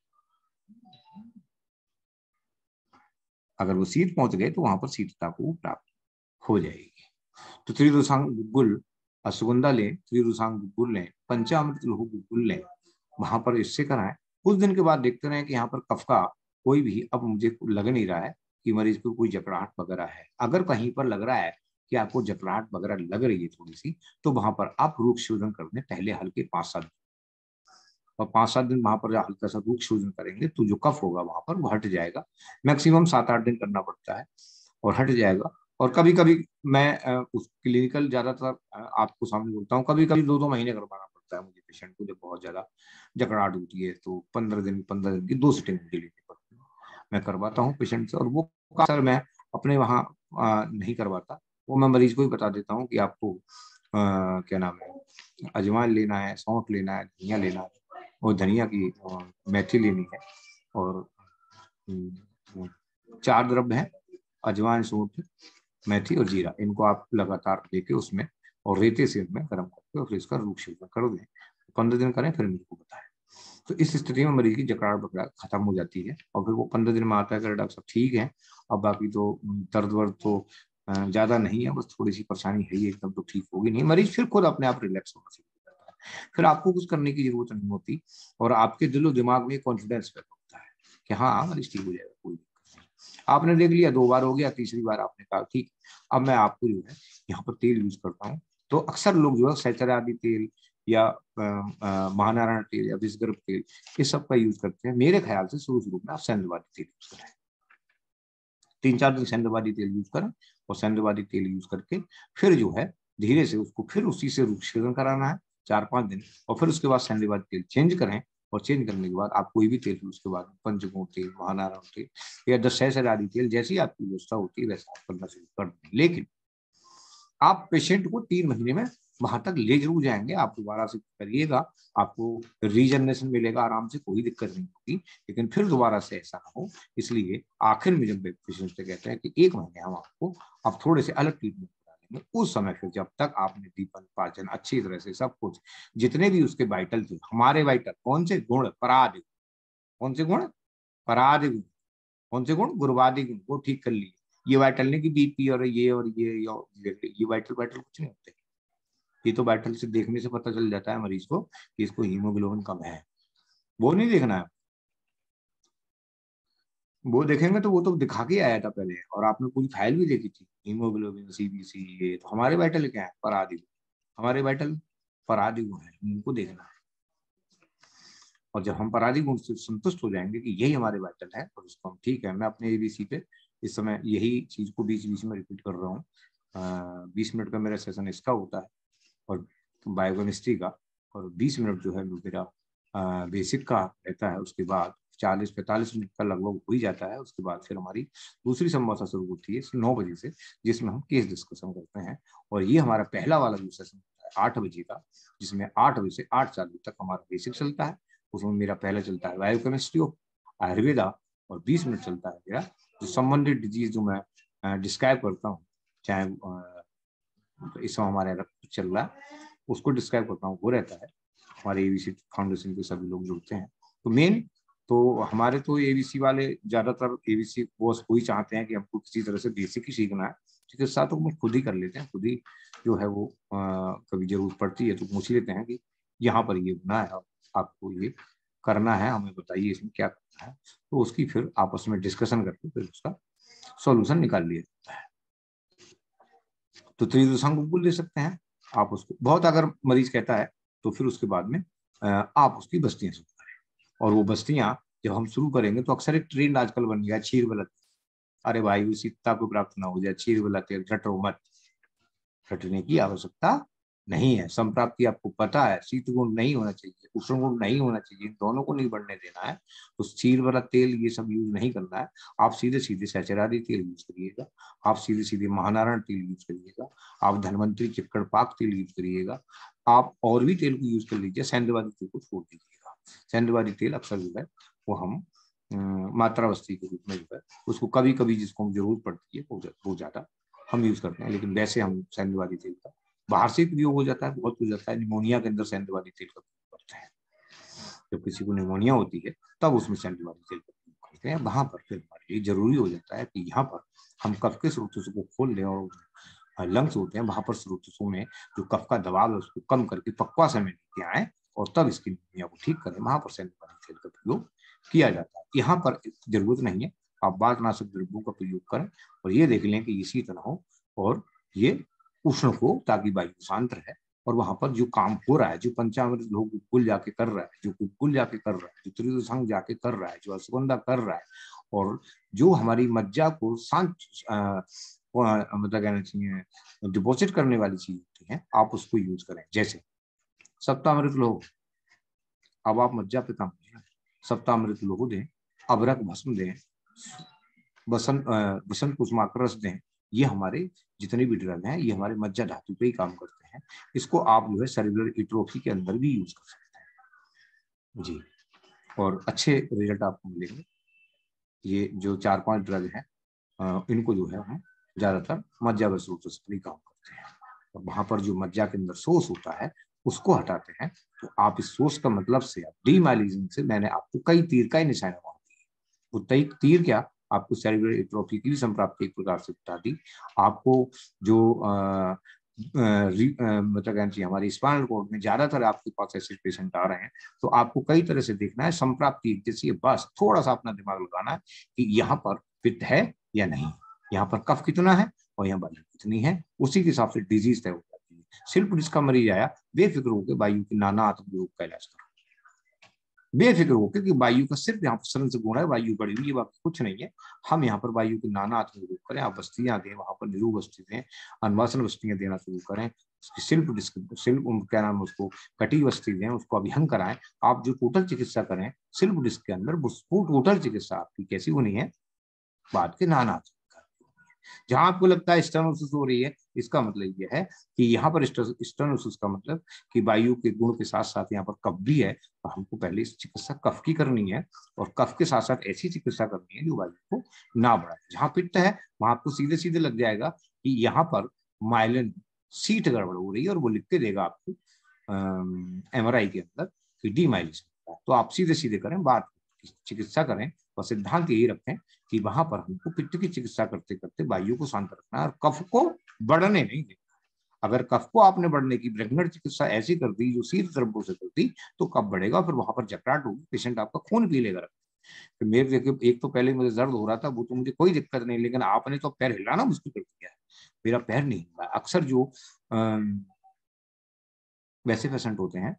S4: अगर वो शीत पहुंच गए तो वहां पर शीतता को प्राप्त हो जाएगी। तो त्रिदोषांग गुग्गुल, अश्वगंधा लें, त्रिदोषांग गुग्गुल लें, पंचामृत लोह गुग्गुल लें, वहां पर इससे कराएं कुछ दिन के बाद देखते रहे कि यहाँ पर कफ का कोई भी अब मुझे लग नहीं रहा है कि मरीज को कोई जकड़ाहट वगैरह है। अगर कहीं पर लग रहा है कि आपको जकड़ाहट वगैरह लग रही है थोड़ी सी, तो वहां पर आप रूख शोधन करने पहले हल्के पांच सात और पांच सात दिन वहां पर हल्का सा रूख शोधन करेंगे तो जो कफ होगा वहां पर वो हट जाएगा। मैक्सिमम सात आठ दिन करना पड़ता है और हट जाएगा। और कभी कभी मैं उस क्लिनिकल ज्यादातर आपको सामने बोलता हूँ, कभी कभी दो दो महीने करवाना पड़ता है मुझे पेशेंट को। जब बहुत ज्यादा जकड़ाहट होती है तो पंद्रह दिन पंद्रह दिन की दो सिटिंग मुझे लेनी पड़ती है, मैं करवाता हूँ पेशेंट से। और वो सर मैं अपने वहाँ नहीं करवाता, वो मैं मरीज को ही बता देता हूँ कि आपको आ, क्या नाम है, अजवाइन लेना है, सौंठ लेना है, धनिया लेना है, और धनिया की मेथी लेनी है, और चार द्रव्य है, अजवाइन, सौंठ, मेथी और जीरा। इनको आप लगातार लेके उसमें और रेते से में गर्म करके और फिर इसका रूख शोधन कर दें, पंद्रह दिन करें फिर मेरे को बताएं। तो इस स्थिति में मरीज की जकड़ाहट बकड़ाहट खत्म हो जाती है और फिर वो पंद्रह दिन में आता है कि डॉक्टर साहब ठीक है, अब बाकी तो दर्द वर्द तो ज्यादा नहीं है, बस थोड़ी सी परेशानी है, एकदम तो ठीक होगी नहीं। मरीज फिर खुद अपने आप रिलैक्स होना शुरू हो जाता है, फिर आपको कुछ करने की जरूरत नहीं होती और आपके दिलो दिमाग में कॉन्फिडेंस पैदा होता है कि हाँ मरीज ठीक हो जाएगा, कोई दिक्कत नहीं। आपने देख लिया, दो बार हो गया, तीसरी बार आपने कहा ठीक अब मैं आपको जो है यहाँ पर तेल यूज करता हूँ। तो अक्सर लोग जो है सहचर्यादि तेल या महानारायण तेल या विषगर्भ तेल इस सब का यूज करते हैं। मेरे ख्याल से शुरू शुरू में आप सैंधवादी तेल यूज करें, तीन चार दिन सैंधवादी तेल यूज करें और सैंधवादी तेल यूज करके फिर जो है धीरे से उसको फिर उसी से रूख शोधन कराना है चार पांच दिन, और फिर उसके बाद सैंधवादी तेल चेंज करें और चेंज करने के बाद आप कोई भी तेल उसके बाद पंचगुण तेल, महानारायण तेल या दस सहस्रादि तेल जैसी आपकी व्यवस्था होती है वैसा आप करना शुरू कर दें। लेकिन आप पेशेंट को तीन महीने में वहां तक ले जरूर जाएंगे, आप दोबारा से करिएगा, आपको रीजनरेशन मिलेगा आराम से, कोई दिक्कत नहीं होगी। लेकिन फिर दोबारा से ऐसा ना हो, इसलिए आखिर में जब पेशेंट से कहते हैं कि एक महीने हम आपको अब थोड़े से अलग ट्रीटमेंट करा देंगे, उस समय फिर जब तक आपने दीपन पाचन अच्छी तरह से सब कुछ जितने भी उसके वाइटल थे, हमारे वाइटल कौन से गुण, परादि, कौन से गुण, परादि गुण, कौन से गुण, गुरुवादि गुण, वो ठीक कर लिए। ये वाइटल नहीं कि बीपी और ये और ये ये वाइटल वाइटल कुछ नहीं होते, ये तो वाइटल से देखने से पता चल जाता है मरीज को कि इसको हीमोग्लोबिन कम है। वो नहीं देखना है, वो देखेंगे तो वो तो दिखा के आया था पहले और आपने पूरी फाइल भी देखी थी, हीमोग्लोबिन, सीबीसी, ये तो हमारे वाइटल क्या है, परादि गुण, हमारे वाइटल परादि गुण है, उनको देखना है। और जब हम परादि गुण से संतुष्ट हो जाएंगे कि यही हमारे वाइटल है और उसको हम ठीक है, मैं अपने एबीसी पे इस समय यही चीज को बीच बीच में रिपीट कर रहा हूँ। बीस मिनट का मेरा सेशन इसका होता है और बायोकेमिस्ट्री का, और बीस मिनट जो है मेरा बेसिक का रहता है। उसके बाद चालीस पैंतालीस मिनट का लगभग हो ही जाता है। उसके बाद फिर हमारी दूसरी संवाद शुरू होती है नौ बजे से, जिसमें हम केस डिस्कशन करते हैं। और ये हमारा पहला वाला जो सेशन होता है आठ बजे का, जिसमें आठ बजे से आठ चालीस तक हमारा बेसिक चलता है। उसमें मेरा पहला चलता है बायोकेमिस्ट्री ऑफ आयुर्वेदा और बीस मिनट चलता है मेरा जो संबंधित डिजीज जो मैं डिस्क्राइब करता हूँ, चाहे इस समय हमारे रक्त चल रहा है उसको डिस्क्राइब करता हूँ, वो रहता है। हमारे एबीसी फाउंडेशन के सभी लोग जुड़ते हैं। तो मेन तो हमारे तो एबीसी वाले ज्यादातर एबीसी वो वही चाहते हैं कि हमको किसी तरह से बेसिक ही सीखना है, चिकित्सा तो हम खुद ही कर लेते हैं, खुद ही जो है वो आ, कभी जरूरत पड़ती है तो पूछ लेते हैं कि यहाँ पर ये होना है, आपको ये करना है, हमें बताइए इसमें क्या करना है। तो उसकी फिर आपस में डिस्कशन करके फिर उसका सॉल्यूशन निकाल लिया जाता है। तो त्रिदोषांग उपकूल दे सकते हैं आप उसको, बहुत अगर मरीज कहता है तो फिर उसके बाद में आप उसकी बस्तियां शुरू करें। और वो बस्तियां जब हम शुरू करेंगे तो अक्सर एक ट्रेंड आजकल बन गया क्षीर वाला, अरे भाई वो सीता को प्राप्त ना हो जाए, क्षीर वाला तेल रटो मत, रटने की आवश्यकता नहीं है। संप्राप्ति आपको पता है, शीत गुण नहीं होना चाहिए, उष्ण गुण नहीं होना चाहिए, इन दोनों को नहीं बढ़ने देना है। तो क्षीर वाला तेल ये सब यूज नहीं करना है। आप सीधे सीधे सहचरादि तेल यूज करिएगा, आप सीधे सीधे महानारायण तेल यूज करिएगा, आप धन्वंतरी चिक्कड़ पाक तेल यूज करिएगा, आप और भी तेल को यूज कर लीजिए, सैंधवादी तेल को छोड़ दीजिएगा। सैंधवादी तेल अक्सर जो है वो हम मात्रा वस्ती के रूप में जो है उसको कभी कभी जिसको जरूरत पड़ती है वो ज्यादा हम यूज करते हैं। लेकिन वैसे हम सैंधवादी तेल का बाहर से उपयोग हो जाता है, बहुत हो जाता है। निमोनिया के अंदर सैंधवादी तेल का उपयोग करते हैं, जब किसी को निमोनिया होती है तब उसमें सैंधवादी तेल का उपयोग करते हैं। वहां पर फिर हमारे लिए जरूरी हो जाता है कि यहाँ पर हम कफ के स्रोतों को खोल लें और लंग्स होते हैं वहां पर स्रोतों में जो कफ का दबाव है उसको कम करके पक्वा समय लेके आए और तब इसकी निमोनिया को ठीक करें, वहां पर सैंधवादी तेल का प्रयोग किया जाता है। यहाँ पर जरूरत नहीं है, आप वातनाशक द्रव्यों का प्रयोग करें और ये देख लें कि ये शीतल हो और ये उष्ण हो, ताकि वायु शांत रहे। और वहां पर जो काम हो रहा है, जो पंचामृत लोग गुल जाके कर रहा है, जो गुल जाके कर रहा है, जो त्रिदोषांग जाके कर रहा है, जो अश्वगंधा कर रहा है, और जो हमारी मज्जा को शांत मतलब कहना चाहिए डिपॉजिट करने वाली चीज होती है, आप उसको यूज करें। जैसे सप्तामृत लोह, अब आप मज्जा पे काम करें, सप्तामृत लोह दें, अबरक भस्म दें, बसंत बसंत कुसुमाकर रस दें। ये हमारे जितने भी ड्रग हैं, ये हमारे मज्जा धातु पे ही काम करते हैं। इसको आप जो है सेरिब्रल एट्रोफी के अंदर भी यूज कर सकते हैं जी, और अच्छे रिजल्ट आपको मिलेंगे। ये जो चार पांच ड्रग हैं, इनको जो है हम ज्यादातर मज्जा व स्रोत पर ही काम करते हैं, और वहां पर जो मज्जा के अंदर सोस होता है उसको हटाते हैं। तो आप इस सोस का मतलब से डीमाइलिन से मैंने आपको कई तीर का ही निशाना वहां दिया। वो कई तीर क्या, आपको सेरिब्रल एट्रोफी की भी संप्राप्ति एक प्रकार से बता दी, आपको जो आ, मतलब कहना चाहिए हमारी स्पाइनल कॉर्ड में ज्यादातर आपके पास ऐसे पेशेंट आ रहे हैं, तो आपको कई तरह से देखना है, संप्राप्ति एक जैसी है। बस थोड़ा सा अपना दिमाग लगाना है कि यहाँ पर पित्त है या नहीं, यहाँ पर कफ कितना है और यहाँ वायु कितनी है, उसी के हिसाब से डिजीज तय हो जाती है। सिर्फ जिसका मरीज आया, बेफिक्र होकर वायु के नाना आत्म रोग का इलाज करो, बेफिक्र होकर कि वायु का सिर्फ यहाँ पर शरण से गुण है, वायु बड़ी हुई है, बाकी कुछ नहीं है। हम यहाँ पर वायु के नाना आत्म रोग करें, आप बस्तियां दें, वहां पर निरू बस्ती दें, अन्वासन बस्तियां देना शुरू करें, उसकी शिल्प शिल्प क्या नाम है उसको कटी बस्ती दें, उसको अभिहंग कराएं। आप जो टोटल चिकित्सा करें शिल्प डिस्क के अंदर, वो टोटल चिकित्सा आपकी कैसी होनी है, बात के नाना। जहां आपको लगता है स्टेनोसिस हो रही है, इसका मतलब यह है कि यहाँ पर स्टेनोसिस का मतलब कि वायु के गुण के साथ साथ यहाँ पर कफ भी है, तो हमको पहले इस चिकित्सा कफ की करनी है, और कफ के साथ साथ ऐसी चिकित्सा करनी है जो वायु को ना बढ़ाए। जहाँ पित्त है वहां आपको सीधे सीधे लग जाएगा कि यहाँ पर माइलिन सीट गड़बड़ हो रही है, और वो लिख के देगा आपको एम आर आई के अंदर कि डीमाइलिनेशन। तो आप सीधे सीधे करें, बात चिकित्सा करें, और सिद्धांत यही रखें कि वहां पर हमको पित्त की चिकित्सा करते करते वायु को शांत रखना है और कफ को बढ़ने नहीं देना। अगर कफ को आपने बढ़ने की ब्रह्मण चिकित्सा ऐसी कर दी जो शीत द्रव्यों से कर दी, तो कफ बढ़ेगा, फिर वहां पर जकड़ाहट होगी, पेशेंट आपका खून पी लेगा। तो मेरे देखिए, एक तो पहले मुझे दर्द हो रहा था, वो तो मुझे कोई दिक्कत नहीं, लेकिन आपने तो पैर हिलाना मुश्किल कर दिया है, मेरा पैर नहीं हिला। अक्सर जो वैसे पेशेंट होते हैं,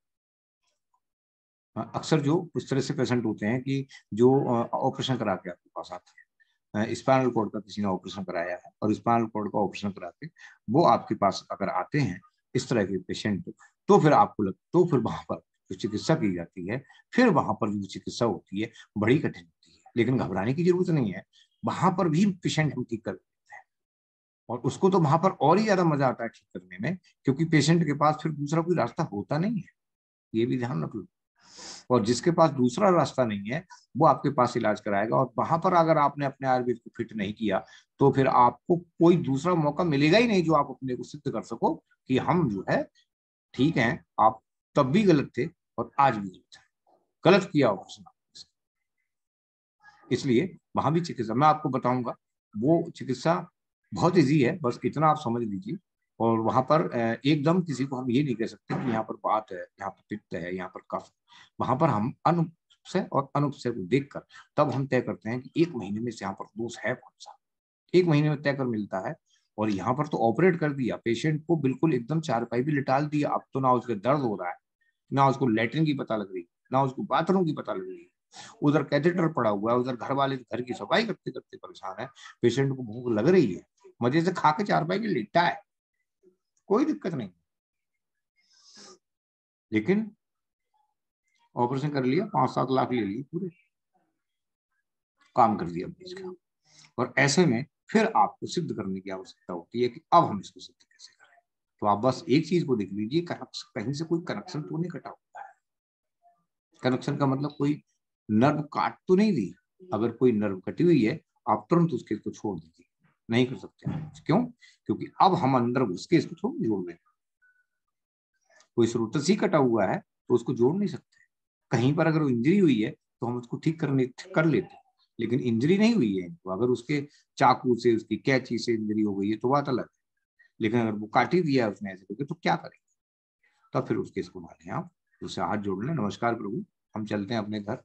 S4: अक्सर जो उस तरह से पेशेंट होते हैं कि जो ऑपरेशन करा के आपके पास आते हैं, स्पाइनल कॉर्ड का किसी ने ऑपरेशन कराया है, और स्पाइनल कॉर्ड का ऑपरेशन करा के वो आपके पास अगर आते हैं इस तरह के पेशेंट, तो फिर आपको लग तो फिर वहां पर जो चिकित्सा की जाती है, फिर वहां पर जो चिकित्सा होती है बड़ी कठिन होती है। लेकिन घबराने की जरूरत नहीं है, वहां पर भी पेशेंट हम ठीक कर देते हैं, और उसको तो वहां पर और ही ज्यादा मजा आता है ठीक करने में, क्योंकि पेशेंट के पास फिर दूसरा कोई रास्ता होता नहीं है, ये भी ध्यान रख लो। और जिसके पास दूसरा रास्ता नहीं है वो आपके पास इलाज कराएगा, और वहां पर अगर आपने अपने आयुर्वेद को फिट नहीं किया, तो फिर आपको कोई दूसरा मौका मिलेगा ही नहीं जो आप अपने को सिद्ध कर सको कि हम जो है ठीक हैं। आप तब भी गलत थे और आज भी गलत है, गलत किया ऑपरेशन। इसलिए वहां भी चिकित्सा मैं आपको बताऊंगा, वो चिकित्सा बहुत ईजी है, बस इतना आप समझ लीजिए। और वहां पर एकदम किसी को हम ये नहीं कह सकते कि यहाँ पर बात है, यहाँ पर पित्त है, यहाँ पर कफ। वहां पर हम अनुपसय और अनुपसय को देखकर तब हम तय करते हैं कि एक महीने में से यहाँ पर दोष है कौन सा, एक महीने में तय कर मिलता है। और यहाँ पर तो ऑपरेट कर दिया, पेशेंट को बिल्कुल एकदम चारपाई भी लिटाल दिया, अब तो ना उसका दर्द हो रहा है, ना उसको लेटरिन की पता लग रही, ना उसको बाथरूम की पता लग रही है, उधर कैथेटर पड़ा हुआ है, उधर घर वाले घर की सफाई करते करते परेशान है, पेशेंट को भूख लग रही है, मजे से खा के चारपाई भी लेटा है, कोई दिक्कत नहीं। लेकिन ऑपरेशन कर लिया, पांच सात लाख ले लिए, पूरे काम कर दिया मरीज का। और ऐसे में फिर आपको सिद्ध करने की आवश्यकता होती है कि अब हम इसको सिद्ध कैसे करें। तो आप बस एक चीज को देख लीजिए, कहीं से कोई कनेक्शन तो नहीं कटा हुआ है। कनेक्शन का मतलब कोई नर्व काट तो नहीं दी। अगर कोई नर्व कटी हुई है, आप तुरंत उसके इसको छोड़ दीजिए, नहीं कर सकते। क्यों? क्योंकि अब हम अंदर घुस के इसको थोड़ा जोड़ देंगे। कोई स्रोतस ही कटा हुआ है तो उसको जोड़ नहीं सकते। कहीं पर अगर इंजरी हुई है तो हम उसको ठीक करने कर लेते हैं, लेकिन इंजरी नहीं हुई है तो अगर उसके चाकू से, उसकी कैंची से इंजरी हो गई है तो बात अलग है। लेकिन अगर वो काटी दिया है उसने ऐसे करके, तो क्या करेंगे? तब फिर उसके इसको माने आप, उससे हाथ जोड़ लें, नमस्कार प्रभु, हम चलते हैं अपने घर,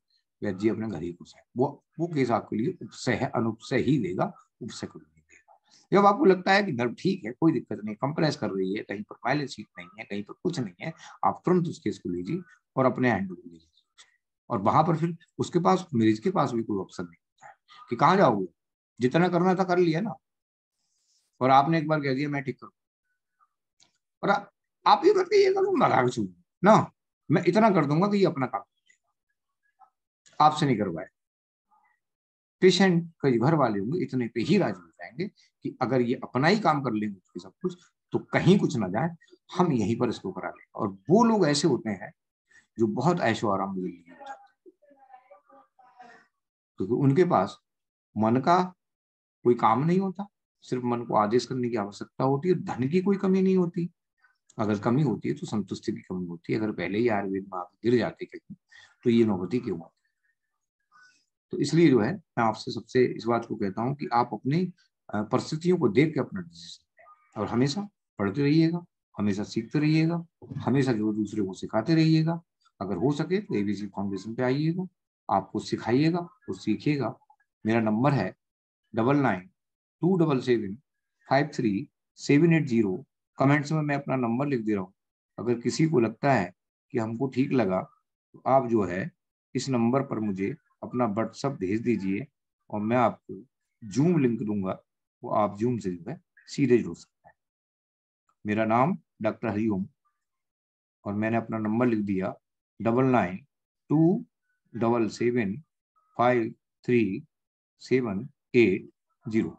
S4: वैद्य जी अपने घर ही खुश है। वो वो केस आपके लिए उपसय है, अनुपसय ही देगा, उपसय को नहीं देगा। जब आपको लगता है कि नर्व ठीक है, कोई दिक्कत नहीं, कंप्रेस कर रही है, कहीं पर माइलेज सीट नहीं है, कहीं पर कुछ नहीं है, आप तुरंत उस केस को लीजिए और अपने हैंड में लीजिए। और वहां पर फिर उसके पास, मरीज के पास भी कोई ऑप्शन नहीं होता है कि कहाँ जाओगे, जितना करना था कर लिया ना, और आपने एक बार कह दिया मैं ठीक करूँ, और आ, आप ये करके ये करूँ लगा के ना, मैं इतना कर दूंगा कि ये अपना काम आपसे नहीं करवाए। पेशेंट कई घर वाले होंगे इतने पे ही राजी हो जाएंगे कि अगर ये अपना ही काम कर लेंगे उसके सब कुछ, तो कहीं कुछ ना जाए, हम यहीं पर इसको करा लें। और वो लोग ऐसे होते हैं जो बहुत ऐशो आराम ले लिए होते हैं, क्योंकि उनके पास मन का कोई काम नहीं होता, सिर्फ मन को आदेश करने की आवश्यकता होती है। धन की कोई कमी नहीं होती, अगर कमी होती है तो संतुष्टि की कमी होती है। अगर पहले ही आयुर्वेद में आप गिर जाते कहीं तो ये नौबती क्यों होती। तो इसलिए जो है मैं आपसे सबसे इस बात को कहता हूँ कि आप अपनी परिस्थितियों को देख के अपना डिसीजन लें, और हमेशा पढ़ते रहिएगा, हमेशा सीखते रहिएगा, हमेशा जो दूसरे को सिखाते रहिएगा। अगर हो सके तो एबीसी फाउंडेशन पे आइएगा, आपको सिखाइएगा, वो सीखिएगा। मेरा नंबर है double nine two double seven five three seven eight zero. Comments में मैं अपना नंबर लिख दे रहा हूँ। अगर किसी को लगता है कि हमको ठीक लगा तो आप जो है इस नंबर पर मुझे अपना व्हाट्सएप भेज दीजिए, और मैं आपको जूम लिंक दूंगा, वो आप जूम से जो है सीधे जुड़ सकते हैं। मेरा नाम डॉक्टर हरिओम, और मैंने अपना नंबर लिख दिया double nine two double seven five three seven eight zero.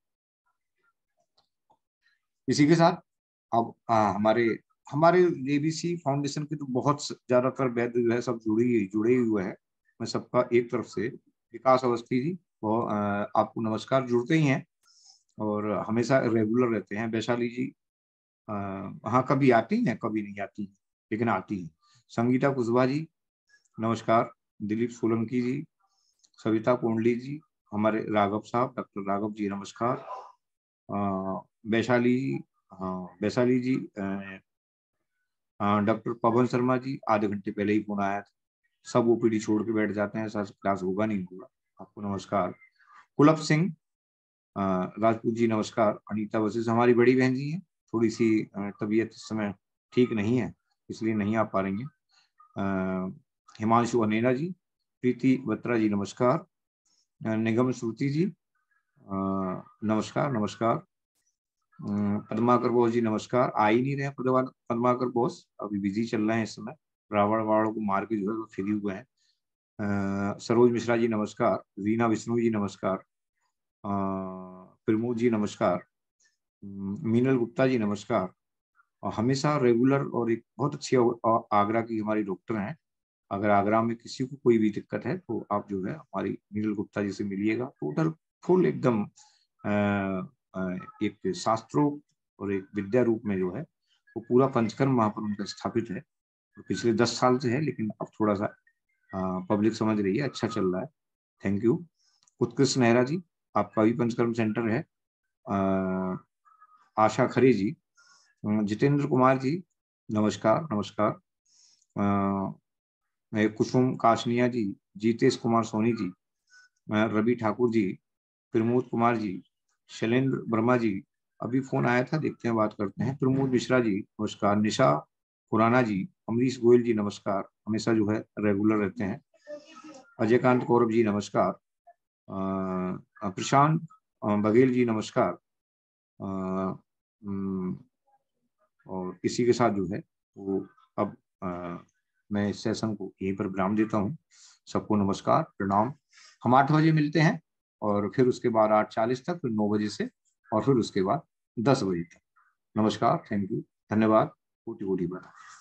S4: इसी के साथ अब आ, हमारे हमारे एबीसी फाउंडेशन के तो बहुत ज्यादातर वैद्य जो है सब जुड़े ही जुड़े ही हुए हैं। मैं सबका एक तरफ से विकास अवस्थी जी वो आपको नमस्कार, जुड़ते ही हैं और हमेशा रेगुलर रहते हैं। वैशाली जी हाँ कभी आती हैं कभी नहीं आती, लेकिन आती हैं। संगीता कुशवाहा जी नमस्कार। दिलीप सोलंकी जी, सविता कोंडली जी, हमारे राघव साहब, डॉक्टर राघव जी नमस्कार। वैशाली हाँ वैशाली जी, डॉक्टर पवन शर्मा जी, आधे घंटे पहले ही फोन आया था। सब ओपीडी छोड़ के बैठ जाते हैं, ऐसा क्लास होगा नहीं होगा। आपको नमस्कार। कुलप सिंह राजपूत जी नमस्कार। अनीता वशिष्ठ हमारी बड़ी बहन जी हैं, थोड़ी सी तबीयत इस समय ठीक नहीं है इसलिए नहीं आ पा रही हैं। हिमांशु अनेरा जी, प्रीति बत्रा जी नमस्कार। निगम श्रुति जी नमस्कार नमस्कार। पद्माकर बोस जी नमस्कार। आ ही नहीं रहे पद्माकर बोस, अभी बिजी चल रहे हैं इस समय, रावण वालों को मार के जो है वो फ्री हुए हैं। सरोज मिश्रा जी नमस्कार। रीना विष्णु जी नमस्कार। प्रमोद जी नमस्कार। मीनल गुप्ता जी नमस्कार। और हमेशा रेगुलर और एक बहुत अच्छी आगरा की हमारी डॉक्टर हैं। अगर आगरा में किसी को कोई भी दिक्कत है तो आप जो है हमारी मीनल गुप्ता जी से मिलिएगा। टोटल फुल एकदम एक शास्त्रोक्त और एक विद्या रूप में जो है वो पूरा पंचकर्म वहां पर उनका स्थापित है। तो पिछले दस साल से है, लेकिन अब थोड़ा सा पब्लिक समझ रही है, अच्छा चल रहा है। Thank you. उत्कृष्ट नेहरा जी, आपका भी पंचकर्म सेंटर है। आ, आशा खरे जी, जितेंद्र कुमार जी नमस्कार नमस्कार। कुसुम काशनिया जी, जीतेश कुमार सोनी जी, रवि ठाकुर जी, प्रमोद कुमार जी, शैलेंद्र वर्मा जी, अभी फोन आया था, देखते हैं बात करते हैं। प्रमोद मिश्रा जी नमस्कार। निशा खुराना जी, अमरीश गोयल जी नमस्कार, हमेशा जो है रेगुलर रहते हैं। अजयकांत कौरव जी नमस्कार। प्रशांत बघेल जी नमस्कार। आ, और इसी के साथ जो है वो अब आ, मैं इस सेशन को यहीं पर विराम देता हूँ। सबको नमस्कार प्रणाम। हम आठ बजे मिलते हैं और फिर उसके बाद आठ चालीस तक, फिर नौ बजे से, और फिर उसके बाद दस बजे तक। नमस्कार, थैंक यू, धन्यवाद, कोटि कोटि बार।